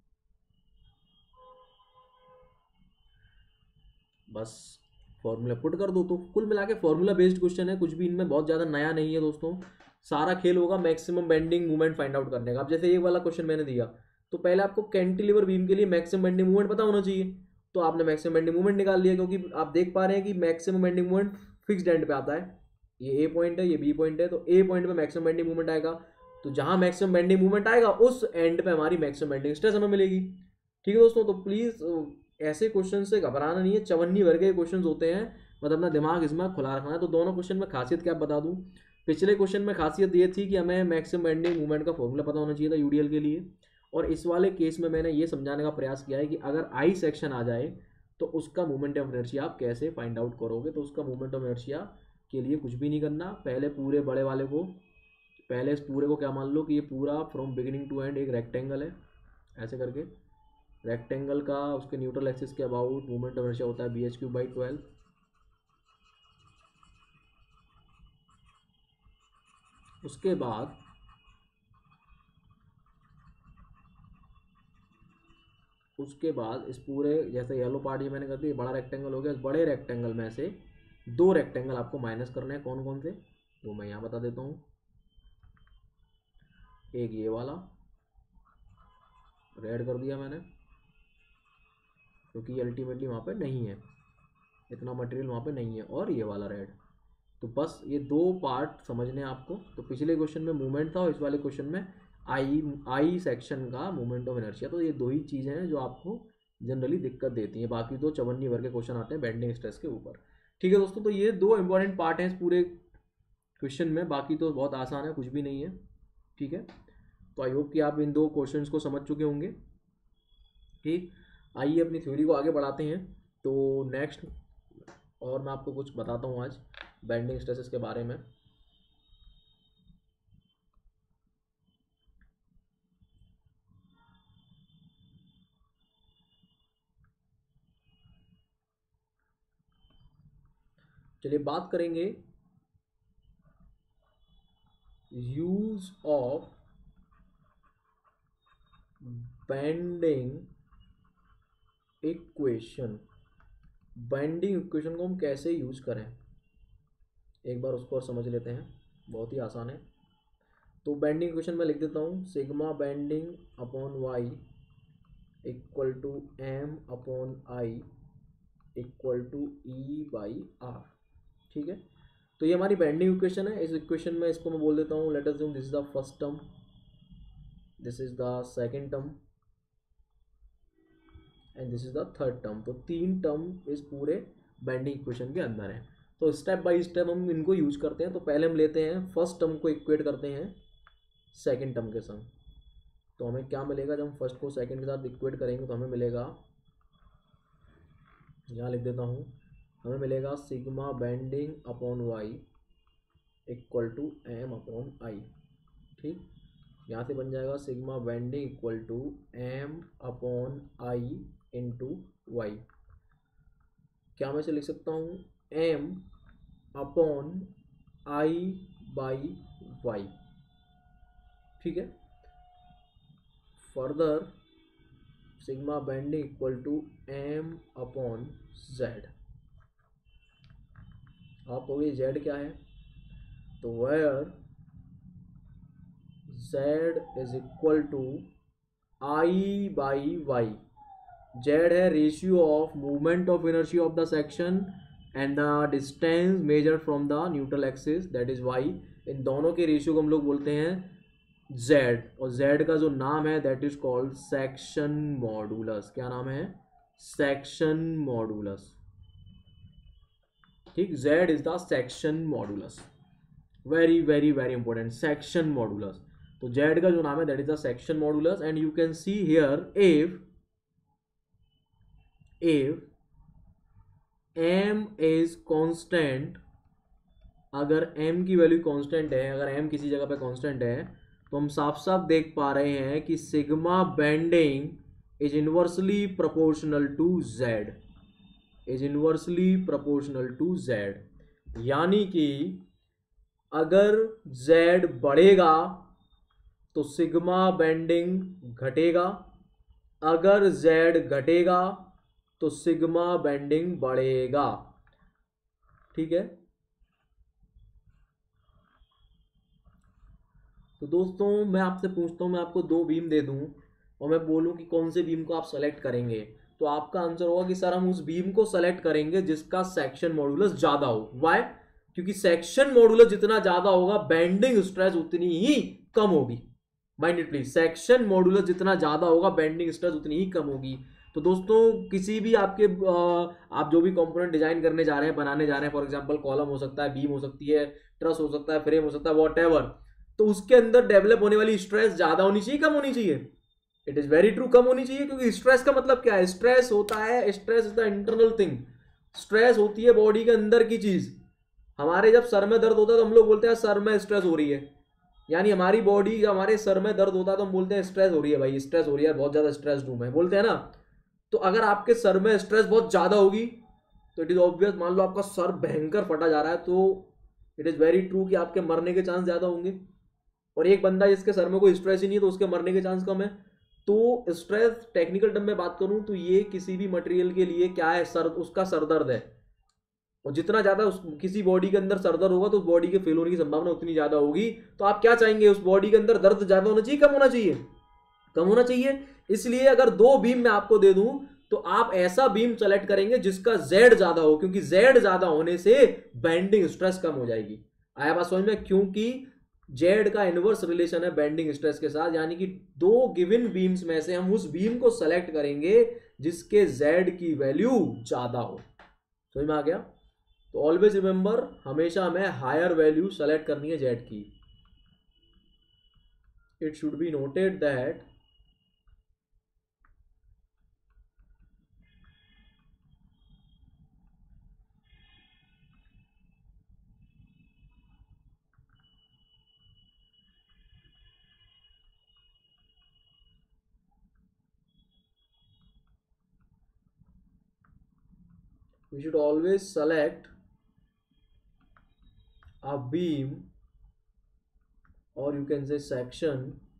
बस फॉर्मूला पुट कर दो। तो कुल मिला के फॉर्मूला बेस्ड क्वेश्चन है, कुछ भी इनमें बहुत ज़्यादा नया नहीं है दोस्तों। सारा खेल होगा maximum bending movement find out करने का। अब जैसे ये वाला क्वेश्चन मैंने दिया, तो पहले आपको कैंटिलीवर बीम के लिए मैक्सिमम बेंडिंग मूवमेंट पता होना चाहिए। तो आपने मैक्सिमम बेंडिंग मूवमेंट निकाल लिया, क्योंकि आप देख पा रहे हैं कि maximum bending movement fixed end पे आता है। ये ए पॉइंट है, ये बी पॉइंट है, तो ए पॉइंट पे मैक्सिमम बेंडिंग मूवमेंट आएगा। तो जहां मैक्सिमम बेंडिंग मूवमेंट आएगा उस एंड पे हमारी मैक्सिमम बेंडिंग स्ट्रेस हमें मिलेगी। ठीक है दोस्तों, तो प्लीज ऐसे क्वेश्चन से घबराना नहीं है। चवन्नी वर्ग के क्वेश्चन होते हैं, मतलब अपना दिमाग इसमें खुला रखना है। तो दोनों क्वेश्चन में खासियत क्या बता दूं। पिछले क्वेश्चन में खासियत ये थी कि हमें मैक्सिमम बेंडिंग मूवमेंट का फॉर्मूला पता होना चाहिए था यूडीएल के लिए। और इस वाले केस में मैंने ये समझाने का प्रयास किया है कि अगर आई सेक्शन आ जाए तो उसका मूवमेंट ऑफ इनर्शिया आप कैसे फाइंड आउट करोगे। तो उसका मूवमेंट ऑफ इनर्शिया के लिए कुछ भी नहीं करना, पहले पूरे बड़े वाले को, पहले इस पूरे को क्या मान लो कि ये पूरा फ्रॉम बिगिनिंग टू एंड एक रेक्टेंगल है। ऐसे करके रेक्टेंगल का उसके न्यूट्रल एक्सिस के अबाउट मूवमेंट ऑफ इनर्शिया होता है B H cube by twelve. उसके बाद उसके बाद इस पूरे, जैसे येलो पार्ट ये मैंने कर दिया, बड़ा रेक्टेंगल हो गया। इस बड़े रेक्टेंगल में से दो रेक्टेंगल आपको माइनस करने हैं। कौन कौन से, वो मैं यहाँ बता देता हूँ। एक ये वाला रेड कर दिया मैंने, क्योंकि अल्टीमेटली वहाँ पे नहीं है, इतना मटेरियल वहाँ पे नहीं है। और ये वाला रेड। तो बस ये दो पार्ट समझने हैं आपको। तो पिछले क्वेश्चन में मूवमेंट था और इस वाले क्वेश्चन में आई आई सेक्शन का मूवमेंट ऑफ इनर्शिया। तो ये दो ही चीज़ें हैं जो आपको जनरली दिक्कत देती हैं। बाकी तो चवन्नी भर के क्वेश्चन आते हैं बेंडिंग स्ट्रेस के ऊपर। ठीक है दोस्तों, तो ये दो इंपॉर्टेंट पार्ट हैं इस पूरे क्वेश्चन में। बाकी तो बहुत आसान है, कुछ भी नहीं है। ठीक है, तो आई होप कि आप इन दो क्वेश्चन को समझ चुके होंगे। ठीक, आइए अपनी थ्योरी को आगे बढ़ाते हैं। तो नेक्स्ट और मैं आपको कुछ बताता हूँ आज बेंडिंग स्ट्रेसेस के बारे में। चलिए बात करेंगे use of bending equation. Bending equation को हम कैसे यूज करें, एक बार उसको और समझ लेते हैं। बहुत ही आसान है। तो बेंडिंग इक्वेशन में लिख देता हूँ, sigma bending upon Y equal to M upon I equal to E by R. ठीक है, तो ये हमारी बेंडिंग इक्वेशन है। इस इक्वेशन में इसको मैं बोल देता हूँ, let us assume this is the first term, this is the second term and this is the third term. तो तीन टर्म इस पूरे बेंडिंग इक्वेशन के अंदर है। तो स्टेप बाय स्टेप हम इनको यूज करते हैं। तो पहले हम लेते हैं फर्स्ट टर्म को इक्वेट करते हैं सेकेंड टर्म के संग। तो हमें क्या मिलेगा, जब हम फर्स्ट को सेकेंड के साथ इक्वेट करेंगे तो हमें मिलेगा, यहाँ लिख देता हूँ, हमें मिलेगा sigma bending upon Y equal to M upon I. ठीक, यहाँ से बन जाएगा sigma bending equal to M upon I into Y. क्या मैं इसे लिख सकता हूँ, M upon I by Y. ठीक है, further sigma bending equal to M upon Z. आप कहोगे जेड क्या है, तो where Z is equal to I by Y. Z है ratio of movement of inertia of the section and the distance measured from the neutral axis, that is Y. इन दोनों के ratio को हम लोग बोलते हैं Z, और Z का जो नाम है that is called section modulus. क्या नाम है, सेक्शन मॉडुलस। ठीक, Z is the section modulus, very very very important, section modulus. तो Z का जो नाम है that is the section modulus and you can see here if if m is constant, अगर m की वैल्यू कांस्टेंट है, अगर m किसी जगह पे कांस्टेंट है, तो हम साफ साफ देख पा रहे हैं कि sigma bending is inversely proportional to Z, is inversely proportional to Z. यानी कि अगर जेड बढ़ेगा तो सिग्मा बेंडिंग घटेगा, अगर जेड घटेगा तो सिग्मा बेंडिंग बढ़ेगा। ठीक है, तो दोस्तों मैं आपसे पूछता हूँ, मैं आपको दो बीम दे दूँ और मैं बोलूँ कि कौन से बीम को आप सेलेक्ट करेंगे, तो आपका आंसर होगा कि सर हम उस बीम को सेलेक्ट करेंगे जिसका सेक्शन मॉडुलस ज़्यादा हो। वाई, क्योंकि सेक्शन मॉडुलस जितना ज़्यादा होगा बेंडिंग स्ट्रेस उतनी ही कम होगी। Mind it please, section modulus जितना ज़्यादा होगा बेंडिंग स्ट्रेस उतनी ही कम होगी। तो दोस्तों किसी भी आपके आप जो भी कंपोनेंट डिजाइन करने जा रहे हैं, बनाने जा रहे हैं, फॉर एग्जांपल कॉलम हो सकता है, बीम हो सकती है, ट्रस हो सकता है, फ्रेम हो सकता है, व्हाटएवर, तो उसके अंदर डेवलप होने वाली स्ट्रेस ज्यादा होनी चाहिए, कम होनी चाहिए? इट इज वेरी ट्रू, कम होनी चाहिए। क्योंकि स्ट्रेस का मतलब क्या है, स्ट्रेस होता है, stress is the internal thing, stress होती है बॉडी के अंदर की चीज। हमारे जब सर में दर्द होता है तो हम लोग बोलते हैं सर में स्ट्रेस हो रही है, यानी हमारी बॉडी, हमारे सर में दर्द होता है तो हम बोलते हैं स्ट्रेस हो रही है, भाई स्ट्रेस हो रही है, बहुत ज्यादा स्ट्रेस हूं मैं, बोलते हैं ना। तो अगर आपके सर में स्ट्रेस बहुत ज्यादा होगी तो इट इज ऑब्वियस, मान लो आपका सर भयंकर फटा जा रहा है, तो इट इज वेरी ट्रू कि आपके मरने के चांस ज्यादा होंगे। और एक बंदा जिसके सर में कोई स्ट्रेस ही नहीं है तो उसके मरने के चांस कम है। तो स्ट्रेस टेक्निकल टर्म में बात करूं तो ये किसी भी मटेरियल के लिए क्या है, सर, उसका सरदर्द है। और जितना ज्यादा उस किसी बॉडी के अंदर सरदर्द होगा तो उस बॉडी के फेल होने की संभावना उतनी ज्यादा होगी। तो आप क्या चाहेंगे, उस बॉडी के अंदर दर्द ज्यादा होना चाहिए, कम होना चाहिए? कम होना चाहिए। इसलिए अगर दो बीम मैं आपको दे दूं तो आप ऐसा बीम सेलेक्ट करेंगे जिसका जेड ज्यादा हो, क्योंकि जेड ज्यादा होने से बेंडिंग स्ट्रेस कम हो जाएगी। आया बात समझ में? क्योंकि जेड का इनवर्स रिलेशन है बेंडिंग स्ट्रेस के साथ, यानी कि दो गिवन बीम्स में से हम उस बीम को सेलेक्ट करेंगे जिसके जेड की वैल्यू ज्यादा हो। समझ में आ गया? तो ऑलवेज रिमेंबर, हमेशा हमें हायर वैल्यू सेलेक्ट करनी है जेड की। It should be noted that we should always select a beam, or you can say section,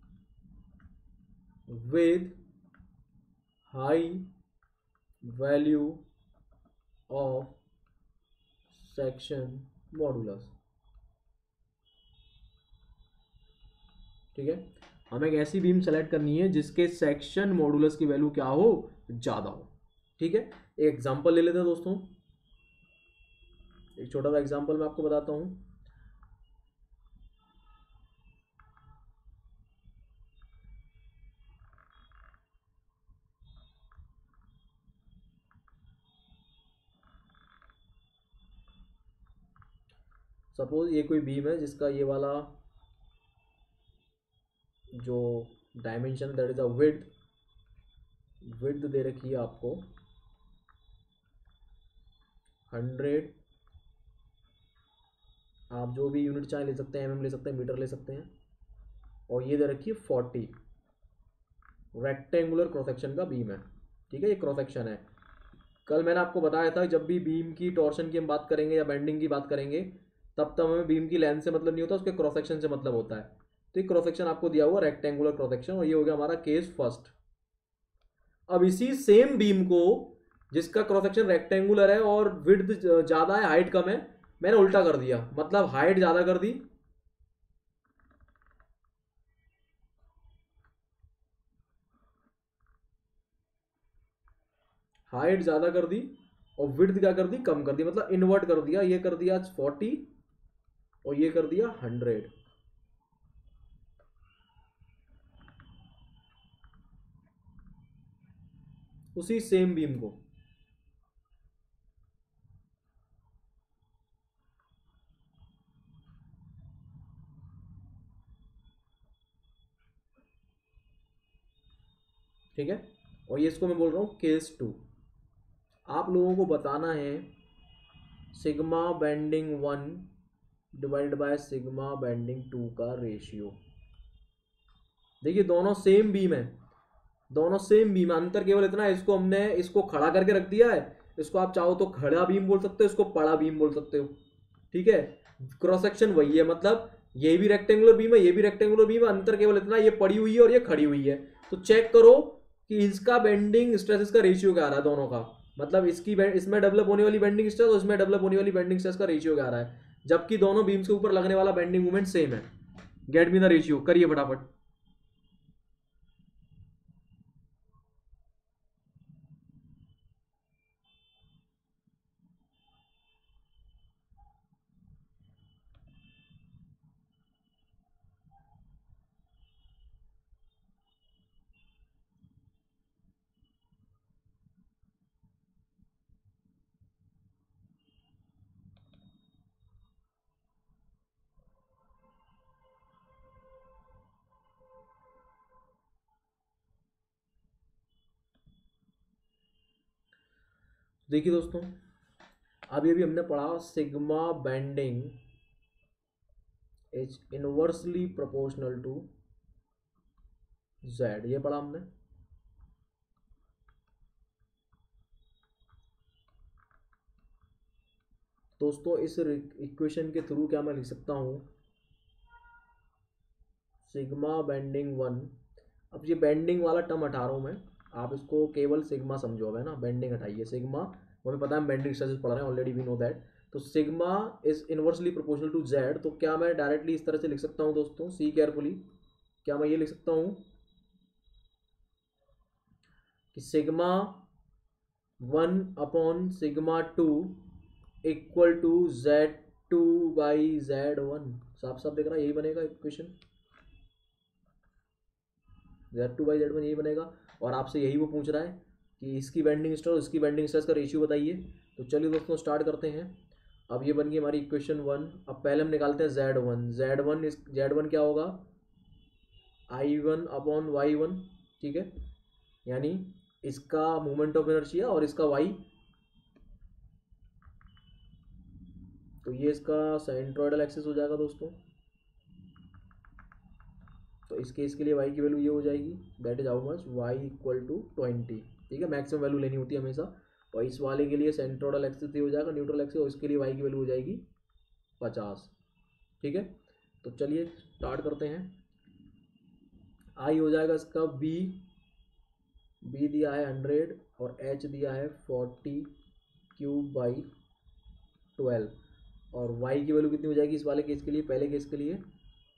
with high value of section modulus। ठीक है, हमें एक ऐसी बीम सेलेक्ट करनी है जिसके सेक्शन मॉडुलस की वैल्यू क्या हो, ज्यादा हो। ठीक है, एक एग्जांपल ले लेते हैं दोस्तों। एक छोटा सा एग्जांपल मैं आपको बताता हूँ। सपोज ये कोई बीम है जिसका ये वाला जो dimension that is a width width दे रखी है आपको हंड्रेड, आप जो भी यूनिट चाहे ले सकते हैं, एम एम ले सकते हैं, मीटर ले सकते हैं, और ये दे रखी है फोर्टी, रेक्टेंगुलर क्रॉस सेक्शन का बीम है। ठीक है, ये क्रॉस सेक्शन है। कल मैंने आपको बताया था जब भी बीम की टॉर्शन की हम बात करेंगे या बेंडिंग की बात करेंगे तब तब हमें बीम की लेंथ से मतलब नहीं होता, उसके क्रॉस सेक्शन से मतलब होता है। तो ये क्रॉस सेक्शन आपको दिया हुआ रेक्टेंगुलर क्रॉस सेक्शन, और ये हो गया हमारा केस फर्स्ट। अब इसी सेम बीम को जिसका क्रॉस सेक्शन रेक्टेंगुलर है और विड्थ ज़्यादा है हाइट कम है, मैंने उल्टा कर दिया, मतलब हाइट ज़्यादा कर दी हाइट ज़्यादा कर दी और विड्थ क्या कर दी, कम कर दी, मतलब इन्वर्ट कर दिया। ये कर दिया फोर्टी और ये कर दिया हंड्रेड। उसी सेम बीम को ठीक है, और ये इसको मैं बोल रहा हूँ केस टू। आप लोगों को बताना है sigma bending one divided by sigma bending two का रेशियो। देखिए दोनों सेम बीम है, दोनों सेम बीम, अंतर केवल इतना है इसको हमने इसको खड़ा करके रख दिया है। इसको आप चाहो तो खड़ा बीम बोल सकते हो, इसको पड़ा बीम बोल सकते हो। ठीक है, क्रॉस सेक्शन वही है, मतलब ये भी रेक्टेंगुलर बीम है, ये भी रेक्टेंगुलर बीम है, अंतर केवल इतना ये पड़ी हुई है और ये खड़ी हुई है। तो चेक करो कि इसका बेंडिंग स्ट्रेस का रेशियो क्या आ रहा है दोनों का, मतलब इसकी इसमें डेवलप होने वाली बेंडिंग स्ट्रेस और इसमें डेवलप होने वाली बेंडिंग स्ट्रेस का रेशियो क्या आ रहा है, जबकि दोनों बीम्स के ऊपर लगने वाला बेंडिंग मोमेंट सेम है। गेट मी द रेशियो, करिए फटाफट। देखिए दोस्तों, अभी अभी हमने पढ़ा sigma bending is inversely proportional to Z, ये पढ़ा हमने। दोस्तों इस इक्वेशन के थ्रू क्या मैं लिख सकता हूँ, सिग्मा बेंडिंग वन, अब ये बेंडिंग वाला टर्म हटा रहा हूँ मैं, आप इसको केवल सिग्मा समझो, अब है ना, बेंडिंग हटाइए। सिग्मा हमें पता है हम बेंडिंग स्ट्रेसेस पढ़ रहे हैं, ऑलरेडी वी नो दैट। तो sigma is inversely proportional to Z, तो क्या मैं डायरेक्टली इस तरह से लिख सकता हूँ दोस्तों, सी केयरफुली, क्या मैं ये लिख सकता हूँ कि sigma one upon sigma two equal to Z two by Z one. साफ साफ दिख रहा है, यही बनेगा equation, Z two by Z one यही बनेगा। और आपसे यही वो पूछ रहा है कि इसकी बेंडिंग स्ट्रेस और इसकी बेंडिंग स्ट्रेस का रेशियो बताइए। तो चलिए दोस्तों स्टार्ट करते हैं। अब ये बन गई हमारी इक्वेशन वन। अब पहले हम निकालते हैं जेड वन। जेड वन इस जेड वन क्या होगा, I one upon Y one. ठीक है, यानी इसका मोमेंट ऑफ इनर्शिया और इसका वाई, तो ये इसका सेंट्रोइडल एक्सिस हो जाएगा दोस्तों। तो इस केस के लिए y की वैल्यू ये हो जाएगी, that is how much, y equal to twenty. ठीक है, मैक्सिमम वैल्यू लेनी होती है हमेशा। और इस वाले के लिए सेंट्रोइडल एक्सिस ये हो जाएगा न्यूट्रल एक्सिस, और इसके लिए y की वैल्यू हो जाएगी पचास। ठीक है, तो चलिए स्टार्ट करते हैं। i हो जाएगा इसका b, b दिया है हंड्रेड और h दिया है फोर्टी क्यूब बाई ट्वेल्व, और y की वैल्यू कितनी हो जाएगी इस वाले केस के लिए, पहले केस के लिए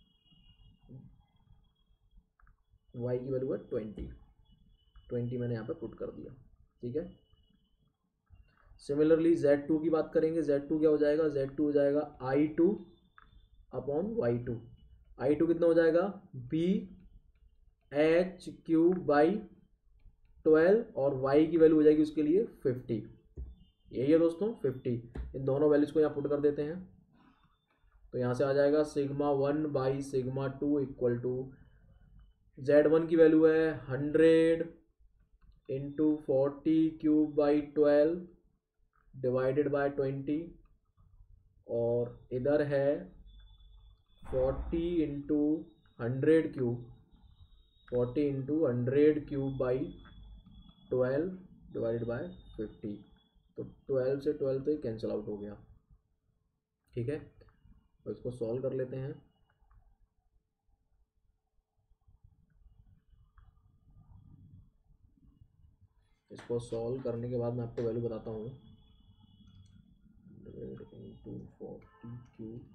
y की वैल्यू है ट्वेंटी। ट्वेंटी मैंने यहाँ पे पुट कर दिया। ठीक है, सिमिलरली जेड टू की बात करेंगे, जेड टू क्या हो जाएगा, जेड टू हो जाएगा I two upon Y two. I two कितना हो जाएगा, B H cube by twelve और वाई की वैल्यू हो जाएगी उसके लिए फिफ्टी। यही है दोस्तों फिफ्टी। इन दोनों वैल्यूज को यहाँ पुट कर देते हैं तो यहाँ से आ जाएगा sigma one by sigma two equal to Z one की वैल्यू है hundred into forty cube by twelve divided by twenty और इधर है forty into hundred cube forty into hundred cube by twelve divided by fifty. तो twelve से twelve तो ये cancel out हो गया। ठीक है, तो इसको सॉल्व कर लेते हैं। इसको सॉल्व करने के बाद मैं आपको वैल्यू बताता हूँ। Hundred into forty cube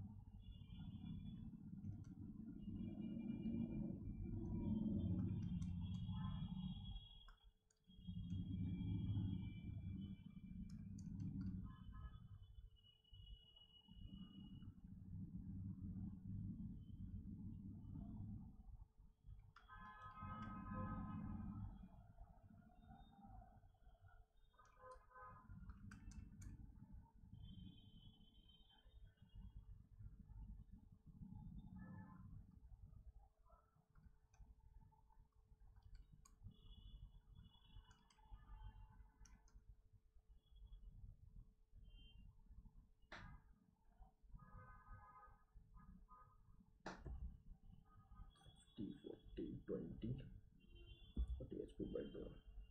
forty twenty forty H cube by twelve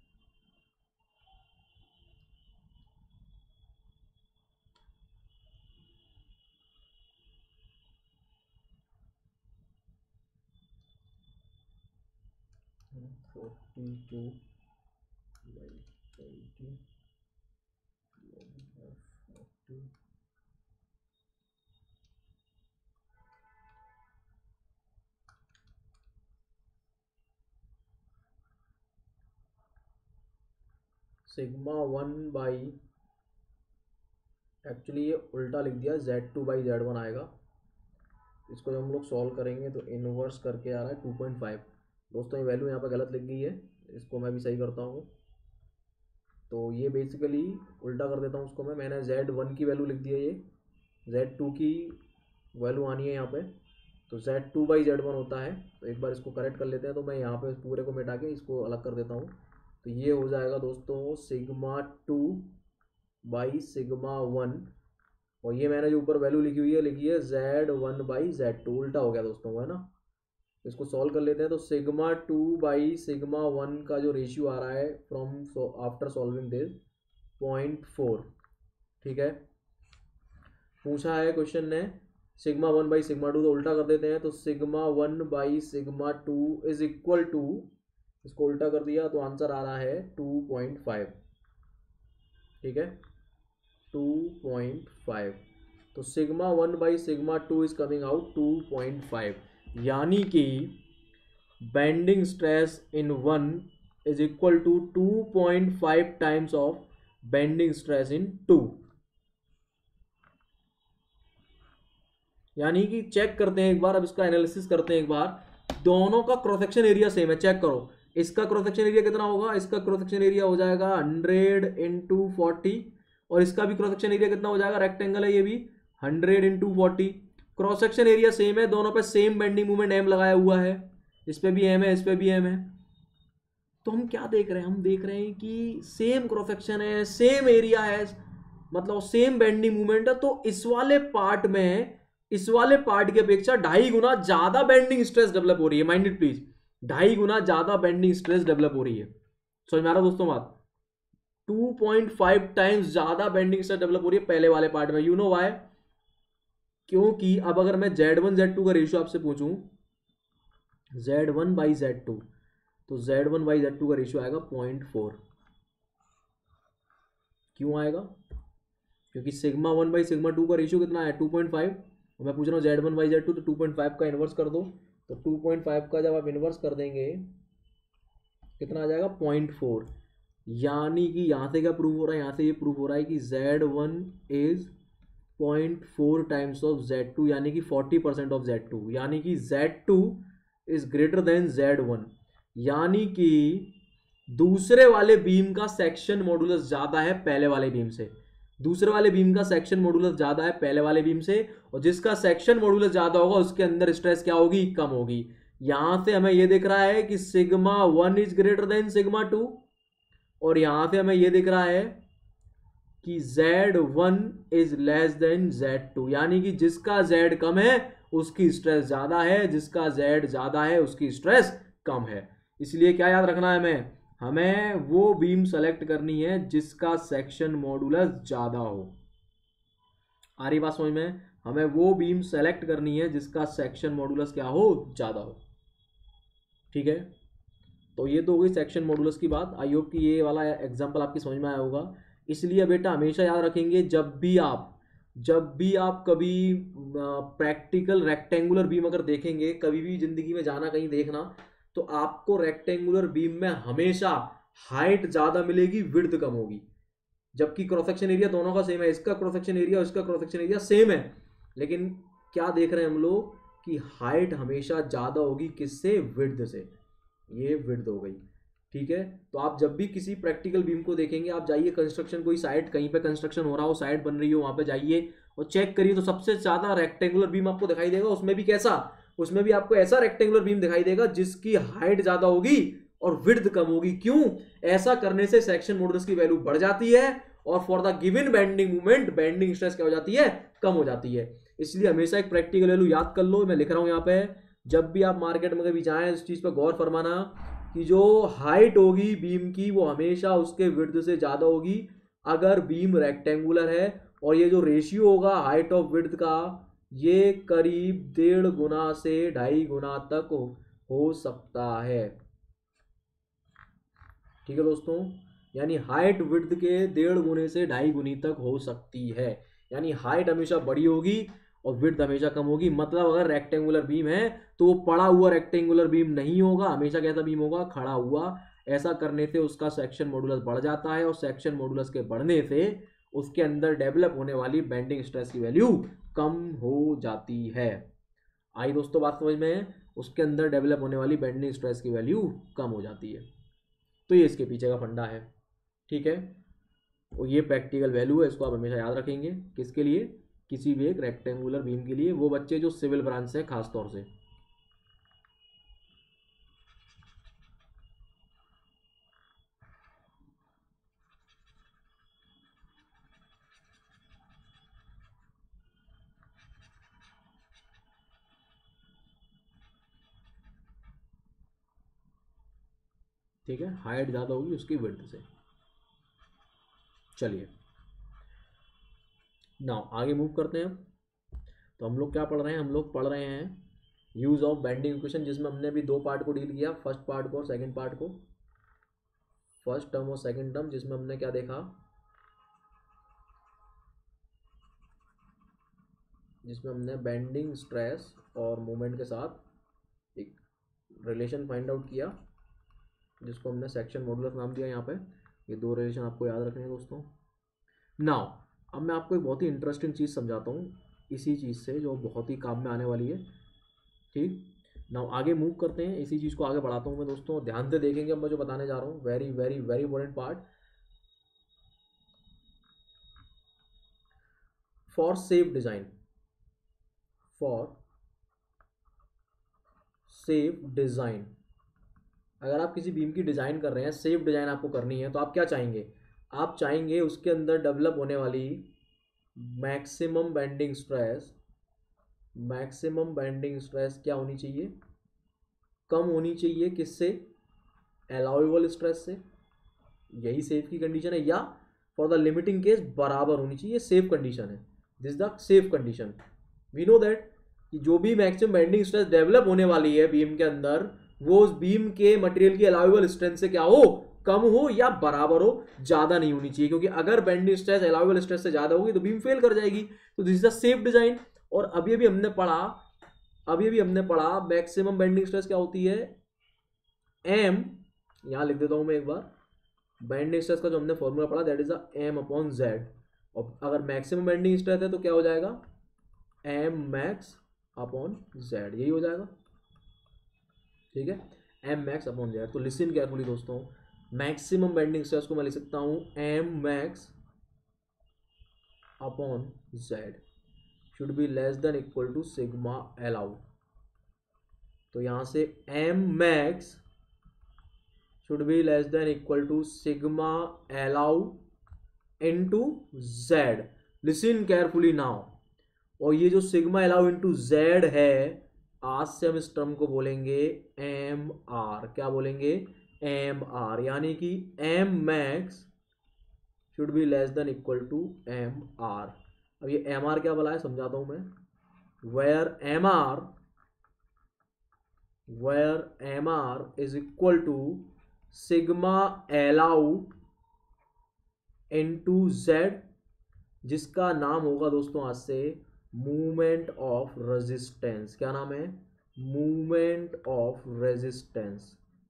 forty two by twenty forty sigma one by, actually ये उल्टा लिख दिया, Z two by Z one आएगा। इसको जब हम लोग सॉल्व करेंगे तो इनवर्स करके आ रहा है टू पॉइंट फाइव। दोस्तों ये वैल्यू यहाँ पे गलत लिख गई है, इसको मैं भी सही करता हूँ। तो ये बेसिकली उल्टा कर देता हूँ उसको मैं मैंने जेड वन की वैल्यू लिख दी है, ये जेड टू की वैल्यू आनी है यहाँ पे, तो Z two by Z one होता है। तो एक बार इसको करेक्ट कर लेते हैं। तो मैं यहाँ पे पूरे को मिटा के इसको अलग कर देता हूँ। तो ये हो जाएगा दोस्तों sigma two by sigma one, और ये मैंने जो ऊपर वैल्यू लिखी हुई है लिखी है Z one by Z two, उल्टा हो गया दोस्तों वो, है ना। इसको सॉल्व कर लेते हैं। तो sigma two by sigma one का जो रेशियो आ रहा है from after solving this point four. ठीक है, पूछा है क्वेश्चन ने sigma one by sigma two, तो उल्टा कर देते हैं। तो sigma one by sigma two is equal to, इसको उल्टा कर दिया तो आंसर आ रहा है टू पॉइंट फाइव। ठीक है, टू पॉइंट फाइव। तो sigma one by sigma two is coming out two point five, यानी कि bending stress in one is equal to two point five times of bending stress in two. यानी कि check करते हैं एक बार, अब इसका एनालिसिस करते हैं एक बार। दोनों का क्रॉस सेक्शन एरिया सेम है, चेक करो। इसका क्रॉस सेक्शन एरिया कितना होगा, इसका क्रॉस सेक्शन एरिया हो जाएगा हंड्रेड इंटू फोर्टी, और इसका भी क्रॉस सेक्शन एरिया कितना हो जाएगा, रेक्टेंगल है ये भी, hundred into forty. Cross section area same है, दोनों पे सेम बेंडिंग मोमेंट एम लगाया हुआ है, इस पे भी एम है, इस पे भी एम है। तो हम क्या देख रहे हैं, हम देख रहे हैं कि सेम क्रॉस सेक्शन है, सेम एरिया है, मतलब सेम बेंडिंग मोमेंट है। तो इस वाले पार्ट में, इस वाले पार्ट की अपेक्षा ढाई गुना ज्यादा बेंडिंग स्ट्रेस डेवलप हो रही है। माइंड इट प्लीज, ढाई गुना ज्यादा बेंडिंग स्ट्रेस डेवलप हो रही है। समझ में आ रहा दोस्तों बात, टू पॉइंट फाइव टाइम्स ज्यादा बेंडिंग स्ट्रेस डेवलप हो रही है पहले वाले पार्ट में। यू नो व्हाई, क्योंकि अब अगर मैं जेड वन जेड टू का रेशियो आपसे पूछूं, Z one by Z two, तो Z one by Z two का रेशियो आएगा पॉइंट फोर। क्यों आएगा, क्योंकि sigma one by sigma two का रेशियो कितना है, टू पॉइंट फाइव। मैं पूछ रहा हूँ Z one by Z two, तो टू पॉइंट फाइव का इनवर्स कर दो। तो टू पॉइंट फाइव का जब आप इनवर्स कर देंगे कितना आ जाएगा, पॉइंट फोर। यानी कि यहाँ से क्या प्रूव हो रहा है, यहाँ से ये प्रूव हो रहा है कि Z one is point four times of Z two, यानी कि forty percent of Z two, यानी कि Z two is greater than Z one, यानी कि दूसरे वाले बीम का सेक्शन मॉडुलस ज्यादा है पहले वाले बीम से, दूसरे वाले बीम का सेक्शन मॉडुलस ज्यादा है पहले वाले बीम से, और जिसका सेक्शन मॉडुलस ज्यादा होगा उसके अंदर स्ट्रेस क्या होगी, कम होगी। यहां से हमें यह दिख रहा है कि sigma one is greater than sigma two, और यहां से हमें यह दिख रहा है कि Z one is less than Z two, यानी कि जिसका जेड कम है उसकी स्ट्रेस ज्यादा है, जिसका जेड ज्यादा है उसकी स्ट्रेस कम है। इसलिए क्या याद रखना है हमें, हमें वो बीम सेलेक्ट करनी है जिसका सेक्शन मॉडुलस ज्यादा हो। आ रही बात समझ में, हमें वो बीम सेलेक्ट करनी है जिसका सेक्शन मॉडुलस क्या हो, ज्यादा हो। ठीक है, तो ये तो हो गई सेक्शन मॉडुलस की बात। आई होप कि ये वाला एग्जांपल आपकी समझ में आया होगा। इसलिए बेटा हमेशा याद रखेंगे, जब भी आप जब भी आप कभी प्रैक्टिकल रेक्टेंगुलर बीम अगर देखेंगे, कभी भी जिंदगी में जाना कहीं देखना, तो आपको रेक्टेंगुलर बीम में हमेशा हाइट ज्यादा मिलेगी, विड्थ कम होगी, जबकि क्रॉस सेक्शन एरिया दोनों का सेम है। इसका क्रॉस सेक्शन एरिया और इसका क्रॉस सेक्शन एरिया सेम है, लेकिन क्या देख रहे हैं हम लोग कि हाइट हमेशा ज्यादा होगी, किससे, विड्थ से। ये विड्थ हो गई। ठीक है, तो आप जब भी किसी प्रैक्टिकल बीम को देखेंगे, आप जाइए कंस्ट्रक्शन, कोई साइट कहीं पे कंस्ट्रक्शन हो रहा हो, साइट बन रही हो, वहां पे जाइए और चेक करिए, तो सबसे ज्यादा रेक्टेंगुलर बीम आपको दिखाई देगा। उसमें भी कैसा, उसमें भी आपको ऐसा रेक्टेंगुलर बीम दिखाई देगा जिसकी हाइट ज्यादा होगी और विड्थ कम होगी। क्यों? ऐसा करने से सेक्शन मॉडुलस की वैल्यू बढ़ जाती है और for the given bending moment bending stress क्या हो जाती है, कम हो जाती है। इसलिए हमेशा एक प्रैक्टिकल वैल्यू याद कर लो, मैं लिख रहा हूं यहाँ पे, जब भी आप मार्केट में कभी जाएं इस चीज पर गौर फरमाना कि जो हाइट होगी बीम की वो हमेशा उसके विड्थ से ज्यादा होगी अगर बीम रेक्टेंगुलर है, और ये जो रेशियो होगा हाइट ऑफ विड्थ का, ये करीब डेढ़ गुना से ढाई गुना तक हो, हो सकता है। ठीक है दोस्तों, यानी हाइट विड्थ के डेढ़ गुने से ढाई गुनी तक हो सकती है, यानी हाइट हमेशा बड़ी होगी और विड्थ हमेशा कम होगी। मतलब अगर रेक्टेंगुलर बीम है तो वो पड़ा हुआ रेक्टेंगुलर बीम नहीं होगा, हमेशा कैसा बीम होगा, खड़ा हुआ। ऐसा करने से उसका सेक्शन मॉडुलस बढ़ जाता है और सेक्शन मॉडुलस के बढ़ने से उसके अंदर डेवलप होने वाली बेंडिंग स्ट्रेस की वैल्यू कम हो जाती है। आई दोस्तों बात समझ में, उसके अंदर डेवलप होने वाली बेंडिंग स्ट्रेस की वैल्यू कम हो जाती है। तो ये इसके पीछे का फंडा है। ठीक है, और ये प्रैक्टिकल वैल्यू है, इसको आप हमेशा याद रखेंगे। किसके लिए? किसी भी एक रेक्टेंगुलर बीम के लिए, वो बच्चे जो सिविल ब्रांच से खास तौर से। ठीक है, हाइट ज्यादा होगी उसकी विड्थ से। चलिए नाउ आगे मूव करते हैं। तो हम लोग क्या पढ़ रहे हैं, हम लोग पढ़ रहे हैं यूज ऑफ बेंडिंग इक्वेशन, जिसमें हमने भी दो पार्ट को डील किया, फर्स्ट पार्ट को और सेकंड पार्ट को, फर्स्ट टर्म और सेकंड टर्म, जिसमें हमने क्या देखा, जिसमें हमने बेंडिंग स्ट्रेस और मोमेंट के साथ एक रिलेशन फाइंड आउट किया, जिसको हमने सेक्शन मॉडुलस नाम दिया। यहाँ पे ये दो रिलेशन आपको याद रखने हैं दोस्तों। नाउ अब मैं आपको एक बहुत ही इंटरेस्टिंग चीज़ समझाता हूँ इसी चीज़ से, जो बहुत ही काम में आने वाली है। ठीक, नाउ आगे मूव करते हैं, इसी चीज़ को आगे बढ़ाता हूँ मैं दोस्तों। ध्यान से देखेंगे अब मैं जो बताने जा रहा हूँ, very very very important part. For safe design, for safe design, अगर आप किसी बीम की डिजाइन कर रहे हैं, सेफ डिजाइन आपको करनी है, तो आप क्या चाहेंगे, आप चाहेंगे उसके अंदर डेवलप होने वाली maximum bending stress, maximum bending stress क्या होनी चाहिए, कम होनी चाहिए। किससे? अलाउएबल स्ट्रेस से। यही सेफ की कंडीशन है, या फॉर द लिमिटिंग केस बराबर होनी चाहिए, सेफ कंडीशन है। This is the safe condition. We know that कि जो भी मैक्सिमम बेंडिंग स्ट्रेस डेवलप होने वाली है बीम के अंदर, वो उस बीम के मटेरियल की अलाउएबल स्ट्रेंथ से क्या हो, कम हो या बराबर हो, ज्यादा नहीं होनी चाहिए। क्योंकि अगर बेंडिंग स्ट्रेस अलाउएबल स्ट्रेस से ज्यादा होगी तो बीम फेल कर जाएगी। तो this is the safe design. और अभी अभी हमने पढ़ा अभी अभी हमने पढ़ा मैक्सिमम बेंडिंग स्ट्रेस क्या होती है, एम, यहां लिख देता हूं मैं एक बार, बेंडिंग स्ट्रेस का जो हमने फॉर्मूला पढ़ा that is the M upon Z, और अगर मैक्सिमम बेंडिंग स्ट्रेस है तो क्या हो जाएगा, एम मैक्स अपॉन जेड, यही हो जाएगा, ठीक है, एम मैक्स अपॉन जेड। तो लिसन केयरफुली दोस्तों, मैक्सिमम बेंडिंग स्ट्रेस को मैं लिख सकता हूं M max upon Z should be less than equal to sigma allow. तो यहां से M max should be less than equal to sigma allow into Z. Listen carefully now, और ये जो सिग्मा एलाउ इनटू जेड है, आज से हम इस टर्म को बोलेंगे एम आर। क्या बोलेंगे, एम आर, यानी कि M max should be less than equal to M R. अब ये एम आर क्या बोला है समझाता हूं मैं, where M R where M R is equal to sigma allow into Z, जिसका नाम होगा दोस्तों आज से मूवमेंट ऑफ रेजिस्टेंस। क्या नाम है, मूवमेंट ऑफ रेजिस्टेंस।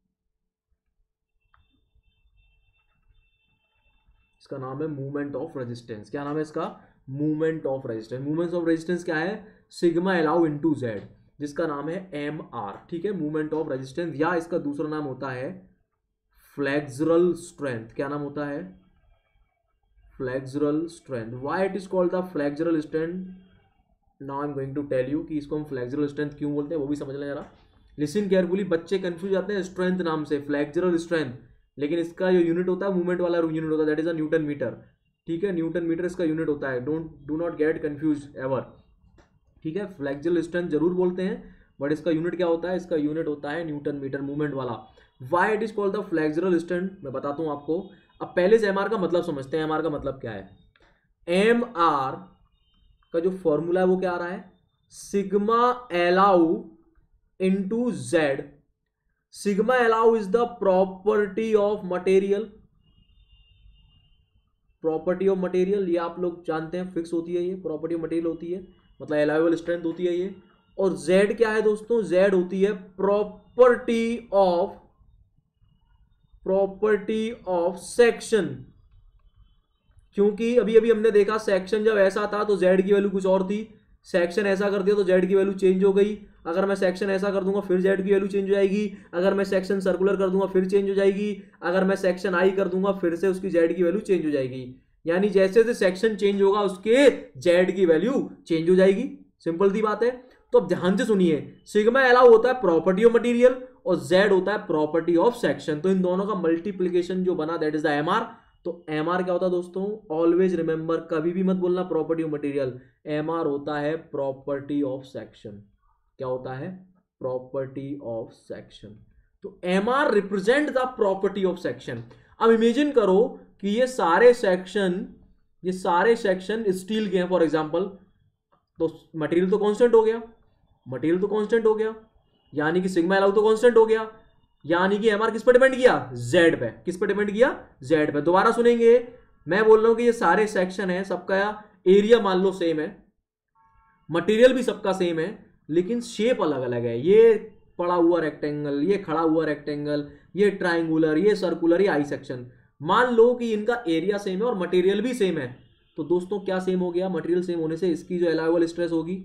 इसका नाम है मूवमेंट ऑफ रेजिस्टेंस। क्या नाम है इसका, movement of resistance. Movement of resistance क्या है, सिग्मा एलाउ इनटू जेड, जिसका नाम है एम आर, ठीक है, मूवमेंट ऑफ रेजिस्टेंस, या इसका दूसरा नाम होता है फ्लेक्सुरल स्ट्रेंथ। क्या नाम होता है, flexural strength. Why it is called the flexural strength, now I am going to tell you कि इसको हम फ्लेक्सुरल स्ट्रेंथ क्यों बोलते हैं, वो भी समझ लें जरा। लिसन केयरफुली, बच्चे कंफ्यूज जाते हैं स्ट्रेंथ नाम से, फ्लेक्सुरल स्ट्रेंथ, लेकिन इसका जो यूनिट होता है मूवमेंट वाला यूनिट होता है, that is a newton metre, ठीक है, न्यूटन मीटर इसका यूनिट होता है। Don't do not get confuse ever, ठीक है। फ्लेक्सुरल स्ट्रेंथ जरूर बोलते हैं, बट इसका यूनिट क्या होता है, इसका यूनिट होता है न्यूटन मीटर, मूवमेंट वाला। Why it is called the flexural strength, मैं बताता हूं आपको। अब पहले से एमआर का मतलब समझते हैं। एमआर का मतलब क्या है, एम आर का जो फॉर्मूला है वो क्या आ रहा है, sigma allow into Z. Sigma allow is the property of material, property of material, ये आप लोग जानते हैं, फिक्स होती है, ये प्रॉपर्टी ऑफ मटेरियल होती है, मतलब एलाउएबल स्ट्रेंथ होती है ये। और जेड क्या है दोस्तों, जेड होती है property of property of section. क्योंकि अभी अभी हमने देखा सेक्शन जब ऐसा था तो जेड की वैल्यू कुछ और थी, सेक्शन ऐसा कर दिया तो जेड की वैल्यू चेंज हो गई। अगर मैं सेक्शन ऐसा कर दूंगा फिर जेड की वैल्यू चेंज हो जाएगी, अगर मैं सेक्शन सर्कुलर कर दूंगा फिर चेंज हो जाएगी, अगर मैं सेक्शन आई कर दूंगा फिर से उसकी जेड की वैल्यू चेंज हो जाएगी। यानी जैसे जैसे सेक्शन चेंज होगा उसके जेड की वैल्यू चेंज हो जाएगी, सिंपल सी बात है। तो अब ध्यान से सुनिए, सिग्मा एलाउ होता है प्रॉपर्टी ऑफ मटेरियल और जेड होता है प्रॉपर्टी ऑफ सेक्शन। तो इन दोनों का मल्टीप्लीकेशन जो बना दैट इज द एमआर। तो एमआर क्या होता है दोस्तों, ऑलवेज रिमेंबर, कभी भी मत बोलना प्रॉपर्टी ऑफ मटेरियल, एमआर होता है प्रॉपर्टी ऑफ सेक्शन। क्या होता है, प्रॉपर्टी ऑफ सेक्शन। तो MR represent the property of section. अब इमेजिन करो कि ये सारे सेक्शन ये सारे सेक्शन स्टील के हैं फॉर एग्जांपल, तो मटेरियल तो कांस्टेंट हो गया, मटेरियल तो कांस्टेंट हो गया, यानी कि सिग्मा एलाउ तो कांस्टेंट हो गया, यानी कि एमआर किस पे डिपेंड किया, जेड पे। किस पे डिपेंड किया, जेड पे। दोबारा सुनेंगे, मैं बोल रहा हूं कि ये सारे सेक्शन है, सबका एरिया मान लो सेम है, मटेरियल भी सबका सेम है, लेकिन शेप अलग अलग है। ये पड़ा हुआ रेक्टेंगल, ये खड़ा हुआ रेक्टेंगल, ये ट्राइंगुलर, ये सर्कुलर, ये आई सेक्शन। मान लो कि इनका एरिया सेम है और मटेरियल भी सेम है, तो दोस्तों क्या सेम हो गया, मटेरियल सेम होने से इसकी जो अलाउएबल स्ट्रेस होगी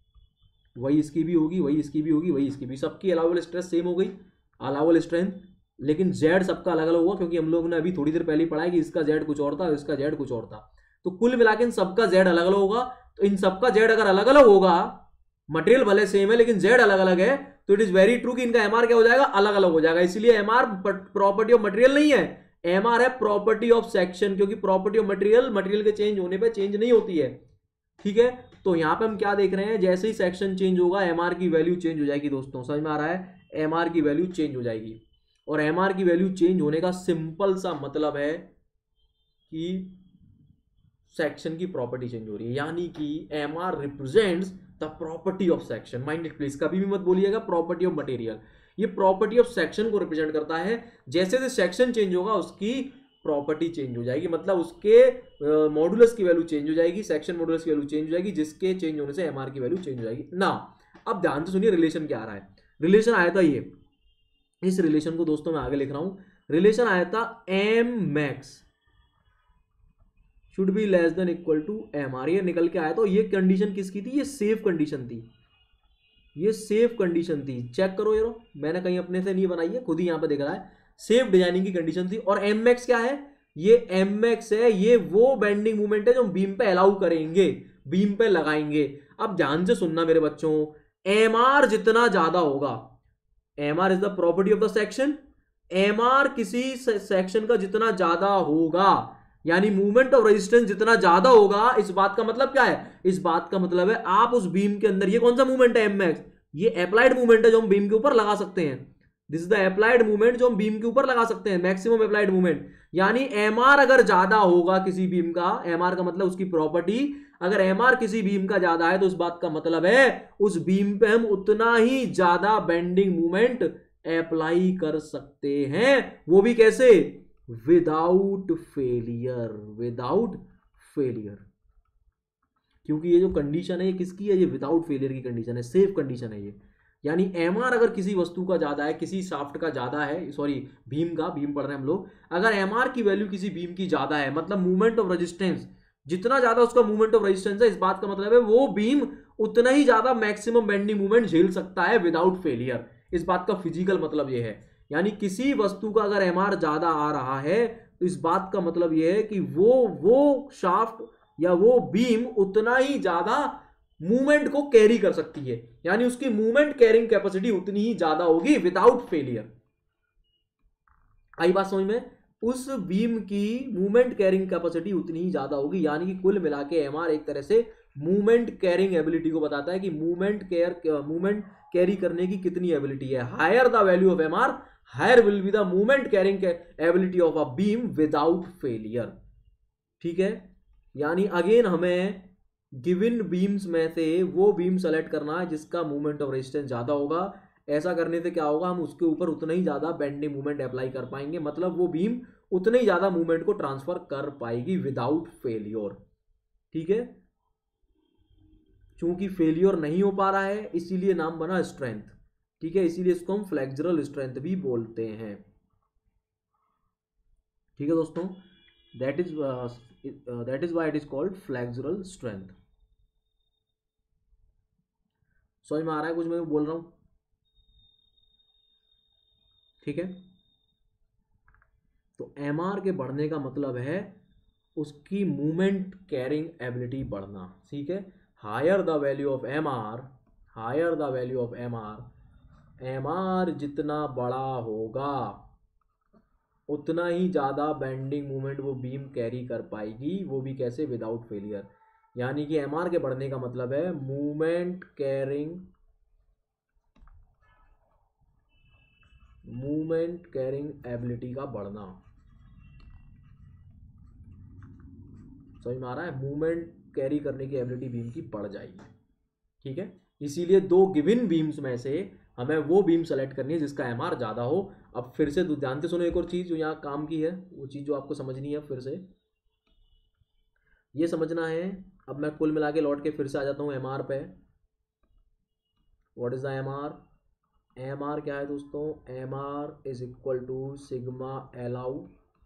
वही इसकी भी होगी, वही इसकी भी होगी, वही इसकी भी, सबकी अलाउएबल स्ट्रेस सेम हो गई, अलाउएबल स्ट्रेंथ। लेकिन जेड सबका अलग अलग होगा, क्योंकि हम लोग ने अभी थोड़ी देर पहले पढ़ा है कि इसका जेड कुछ और था, इसका जेड कुछ और था। तो कुल मिला के इन सबका जेड अलग अलग होगा। तो इन सबका जेड अगर अलग अलग होगा, मटेरियल भले सेम है लेकिन जेड अलग अलग है, तो इट इज वेरी ट्रू कि इनका एमआर क्या हो जाएगा, अलग अलग हो जाएगा। इसलिए एमआर प्रॉपर्टी ऑफ मटेरियल नहीं है, एमआर है प्रॉपर्टी ऑफ सेक्शन, क्योंकि प्रॉपर्टी ऑफ मटेरियल मटेरियल के चेंज होने पे चेंज नहीं होती है, ठीक है। तो यहां पे हम क्या देख रहे हैं, जैसे ही सेक्शन चेंज होगा एमआर की वैल्यू चेंज हो जाएगी। दोस्तों समझ में आ रहा है, एमआर की वैल्यू चेंज हो जाएगी। और एमआर की वैल्यू चेंज होने का सिंपल सा मतलब है कि सेक्शन की प्रॉपर्टी चेंज हो रही है, यानी कि MR represents the property of section. Mind it please, कभी भी मत बोलिएगा प्रॉपर्टी ऑफ मटेरियल, ये प्रॉपर्टी ऑफ सेक्शन को रिप्रेजेंट करता है। जैसे जैसे सेक्शन चेंज होगा उसकी प्रॉपर्टी चेंज हो जाएगी, मतलब उसके मॉडुलस की वैल्यू चेंज हो जाएगी, सेक्शन मॉडुलस की वैल्यू चेंज हो जाएगी, जिसके चेंज होने से एमआर की वैल्यू चेंज हो जाएगी ना। अब ध्यान से सुनिए रिलेशन क्या आ रहा है। रिलेशन आया था ये, इस रिलेशन को दोस्तों मैं आगे लिख रहा हूं, रिलेशन आया था M max should be less than equal to M R, ये निकल के आया। तो ये कंडीशन किसकी थी, ये सेफ कंडीशन थी, ये सेफ कंडीशन थी। चेक करो यार, मैंने कहीं अपने से नहीं बनाई है, खुद ही यहां पे दिख रहा है, सेफ डिजाइनिंग की कंडीशन थी। और एम मैक्स क्या है, ये एम मैक्स है, ये वो बेंडिंग मूवमेंट है जो हम बीम पे अलाउ करेंगे, बीम पे लगाएंगे। अब ध्यान से सुनना मेरे बच्चों, एम आर जितना ज्यादा होगा, M R is the property of the section, M R किसी सेक्शन का जितना ज्यादा होगा, यानी मूवमेंट ऑफ रेजिस्टेंस जितना ज्यादा होगा, इस बात का मतलब क्या है, इस बात का मतलब है आप उस बीम के अंदर, ये कौन सा मूवमेंट है एम एक्स, ये अप्लाइड मूवमेंट है जो हम बीम के ऊपर लगा सकते हैं, this is the applied movement जो हम बीम के ऊपर लगा सकते हैं, मैक्सिमम अप्लाइड मूवमेंट। यानी एमआर अगर ज्यादा होगा किसी बीम का, एमआर का मतलब उसकी प्रॉपर्टी, अगर एमआर किसी बीम का ज्यादा है तो इस बात का मतलब है उस बीम पे हम उतना ही ज्यादा बेंडिंग मूवमेंट अप्लाई कर सकते हैं, वो भी कैसे, विदाउट फेलियर, विदाउट फेलियर। क्योंकि ये जो कंडीशन है ये किसकी है, ये विदाउट फेलियर की कंडीशन है, सेफ कंडीशन है ये। यानी एमआर अगर किसी वस्तु का ज्यादा है, किसी शाफ्ट का ज्यादा है, सॉरी बीम का, बीम पढ़ रहे हैं हम लोग, अगर एमआर की वैल्यू किसी बीम की ज्यादा है, मतलब मूवमेंट ऑफ रेजिस्टेंस जितना ज्यादा उसका मूवमेंट ऑफ रेजिस्टेंस है, इस बात का मतलब है वो बीम उतना ही ज्यादा मैक्सिमम बेंडिंग मूवमेंट झेल सकता है विदाउट फेलियर, इस बात का फिजिकल मतलब ये है। यानी किसी वस्तु का अगर एमआर ज्यादा आ रहा है तो इस बात का मतलब यह है कि वो वो शाफ्ट या वो बीम उतना ही ज्यादा मूवमेंट को कैरी कर सकती है, यानी उसकी मूवमेंट कैरिंग कैपेसिटी उतनी ही ज्यादा होगी विदाउट फेलियर। आई बात समझ में, उस बीम की मूवमेंट कैरिंग कैपेसिटी उतनी ही ज्यादा होगी, यानी कि कुल मिला के एमआर एक तरह से मूवमेंट कैरिंग एबिलिटी को बताता है कि मूवमेंट केयर मूवमेंट कैरी करने की कितनी एबिलिटी है। Higher the value of MR, higher will be the movement carrying ability of a beam without failure. ठीक है, यानी अगेन हमें गिवन बीम्स में से वो बीम सेलेक्ट करना है जिसका मूवमेंट ऑफ रेजिस्टेंस ज्यादा होगा। ऐसा करने से क्या होगा, हम उसके ऊपर उतना ही ज्यादा बेंडिंग मूवमेंट अप्लाई कर पाएंगे, मतलब वो बीम उतने ही ज्यादा मूवमेंट को ट्रांसफर कर पाएगी विदाउट फेलियर। ठीक है, चूंकि फेलियर नहीं हो पा रहा है इसीलिए नाम बना स्ट्रेंथ। ठीक है, इसीलिए इसको हम फ्लेक्सुरल स्ट्रेंथ भी बोलते हैं। ठीक है दोस्तों, that is that is why it is called flexural strength. समझ में आ रहा है कुछ मैं बोल रहा हूं? ठीक है, तो एमआर के बढ़ने का मतलब है उसकी मूवमेंट कैरिंग एबिलिटी बढ़ना। ठीक है, higher the value of MR, higher the value of MR, MR जितना बड़ा होगा उतना ही ज्यादा बेंडिंग मूवमेंट वो बीम कैरी कर पाएगी, वो भी कैसे, विदाउट फेलियर। यानी कि एमआर के बढ़ने का मतलब है movement carrying movement carrying ability का बढ़ना। समझ में आ रहा है, मूवमेंट कैरी करने की एबिलिटी बीम की बढ़ जाएगी। ठीक है, इसीलिए दो गिवन बीम्स में से हमें वो बीम सेलेक्ट करनी है जिसका एमआर ज्यादा हो। अब फिर से ध्यान से सुनो, एक और चीज जो यहाँ काम की है, वो चीज जो आपको समझनी है, फिर से ये समझना है। अब मैं कुल मिला के लौट के फिर से आ जाता हूँ एमआर पे। What is the MR? MR क्या है दोस्तों? MR is equal to sigma allow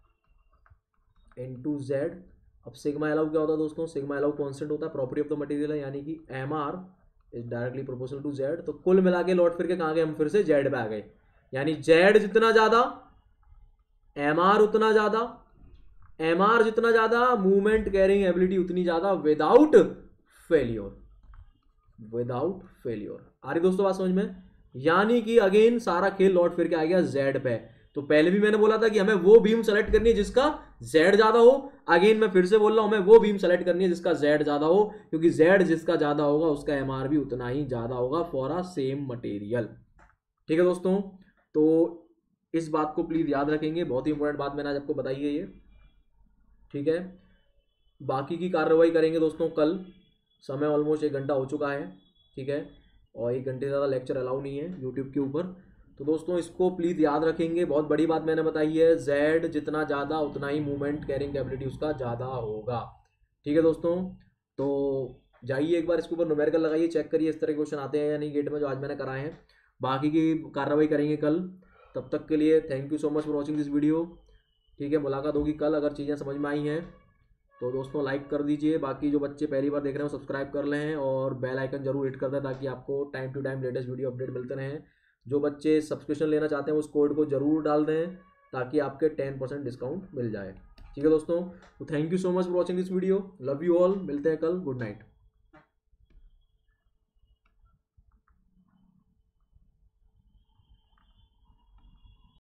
into Z. अब सिग्मा एलाउ क्या होता है दोस्तों? सिग्मा एलाउ कांस्टेंट होता है, प्रॉपर्टी ऑफ द मटेरियल है, यानी कि MR is directly proportional to Z. तो कुल मिला के लौट फिर के कहाँ गए हम? फिर से जेड पे आ गए, यानी जेड जितना ज्यादा एमआर उतना ज्यादा, एमआर जितना ज्यादा मूवमेंट कैरिंग एबिलिटी उतनी ज्यादा विदाउट फेलियर, विदाउट फेलियर। आ रही दोस्तों बात समझ में? यानी कि अगेन सारा खेल लौट फिर के आ गया जेड पे। तो पहले भी मैंने बोला था कि हमें वो बीम सेलेक्ट करनी है जिसका जेड ज्यादा हो, अगेन मैं फिर से बोल रहा हूं हमें वो बीम सेलेक्ट करनी है जिसका जेड ज्यादा हो, क्योंकि जेड जिसका ज्यादा होगा उसका एमआर भी उतना ही ज्यादा होगा फॉर अ सेम मटेरियल। ठीक है दोस्तों, तो इस बात को प्लीज याद रखेंगे, बहुत ही इंपॉर्टेंट बात मैंने आज आपको बताई है ये। ठीक है, बाकी की कार्रवाई करेंगे दोस्तों कल। समय ऑलमोस्ट एक घंटा हो चुका है। ठीक है, और एक घंटे से ज़्यादा लेक्चर अलाउ नहीं है यूट्यूब के ऊपर। तो दोस्तों इसको प्लीज़ याद रखेंगे, बहुत बड़ी बात मैंने बताई है, जेड जितना ज़्यादा उतना ही मूवमेंट कैरिंग कैपेबिलिटी उसका ज़्यादा होगा। ठीक है दोस्तों, तो जाइए एक बार इसके ऊपर न्यूमेरिकल लगाइए, चेक करिए इस तरह के क्वेश्चन आते हैं या नहीं गेट में जो आज मैंने कराए हैं। बाकी की कार्रवाई करेंगे कल। तब तक के लिए thank you so much for watching this video. ठीक है, मुलाकात होगी कल। अगर चीज़ें समझ में आई हैं तो दोस्तों लाइक कर दीजिए। बाकी जो बच्चे पहली बार देख रहे हैं वो सब्सक्राइब कर लें और बेल आइकन जरूर हिट कर दें ताकि आपको time to time latest video update मिलते रहें। जो बच्चे सब्सक्रिप्शन लेना चाहते हैं उस कोड को जरूर डाल दें ताकि आपके टेन परसेंट डिस्काउंट मिल जाए। ठीक है दोस्तों, तो thank you so much for watching this video. Love you all. मिलते हैं कल। Good night.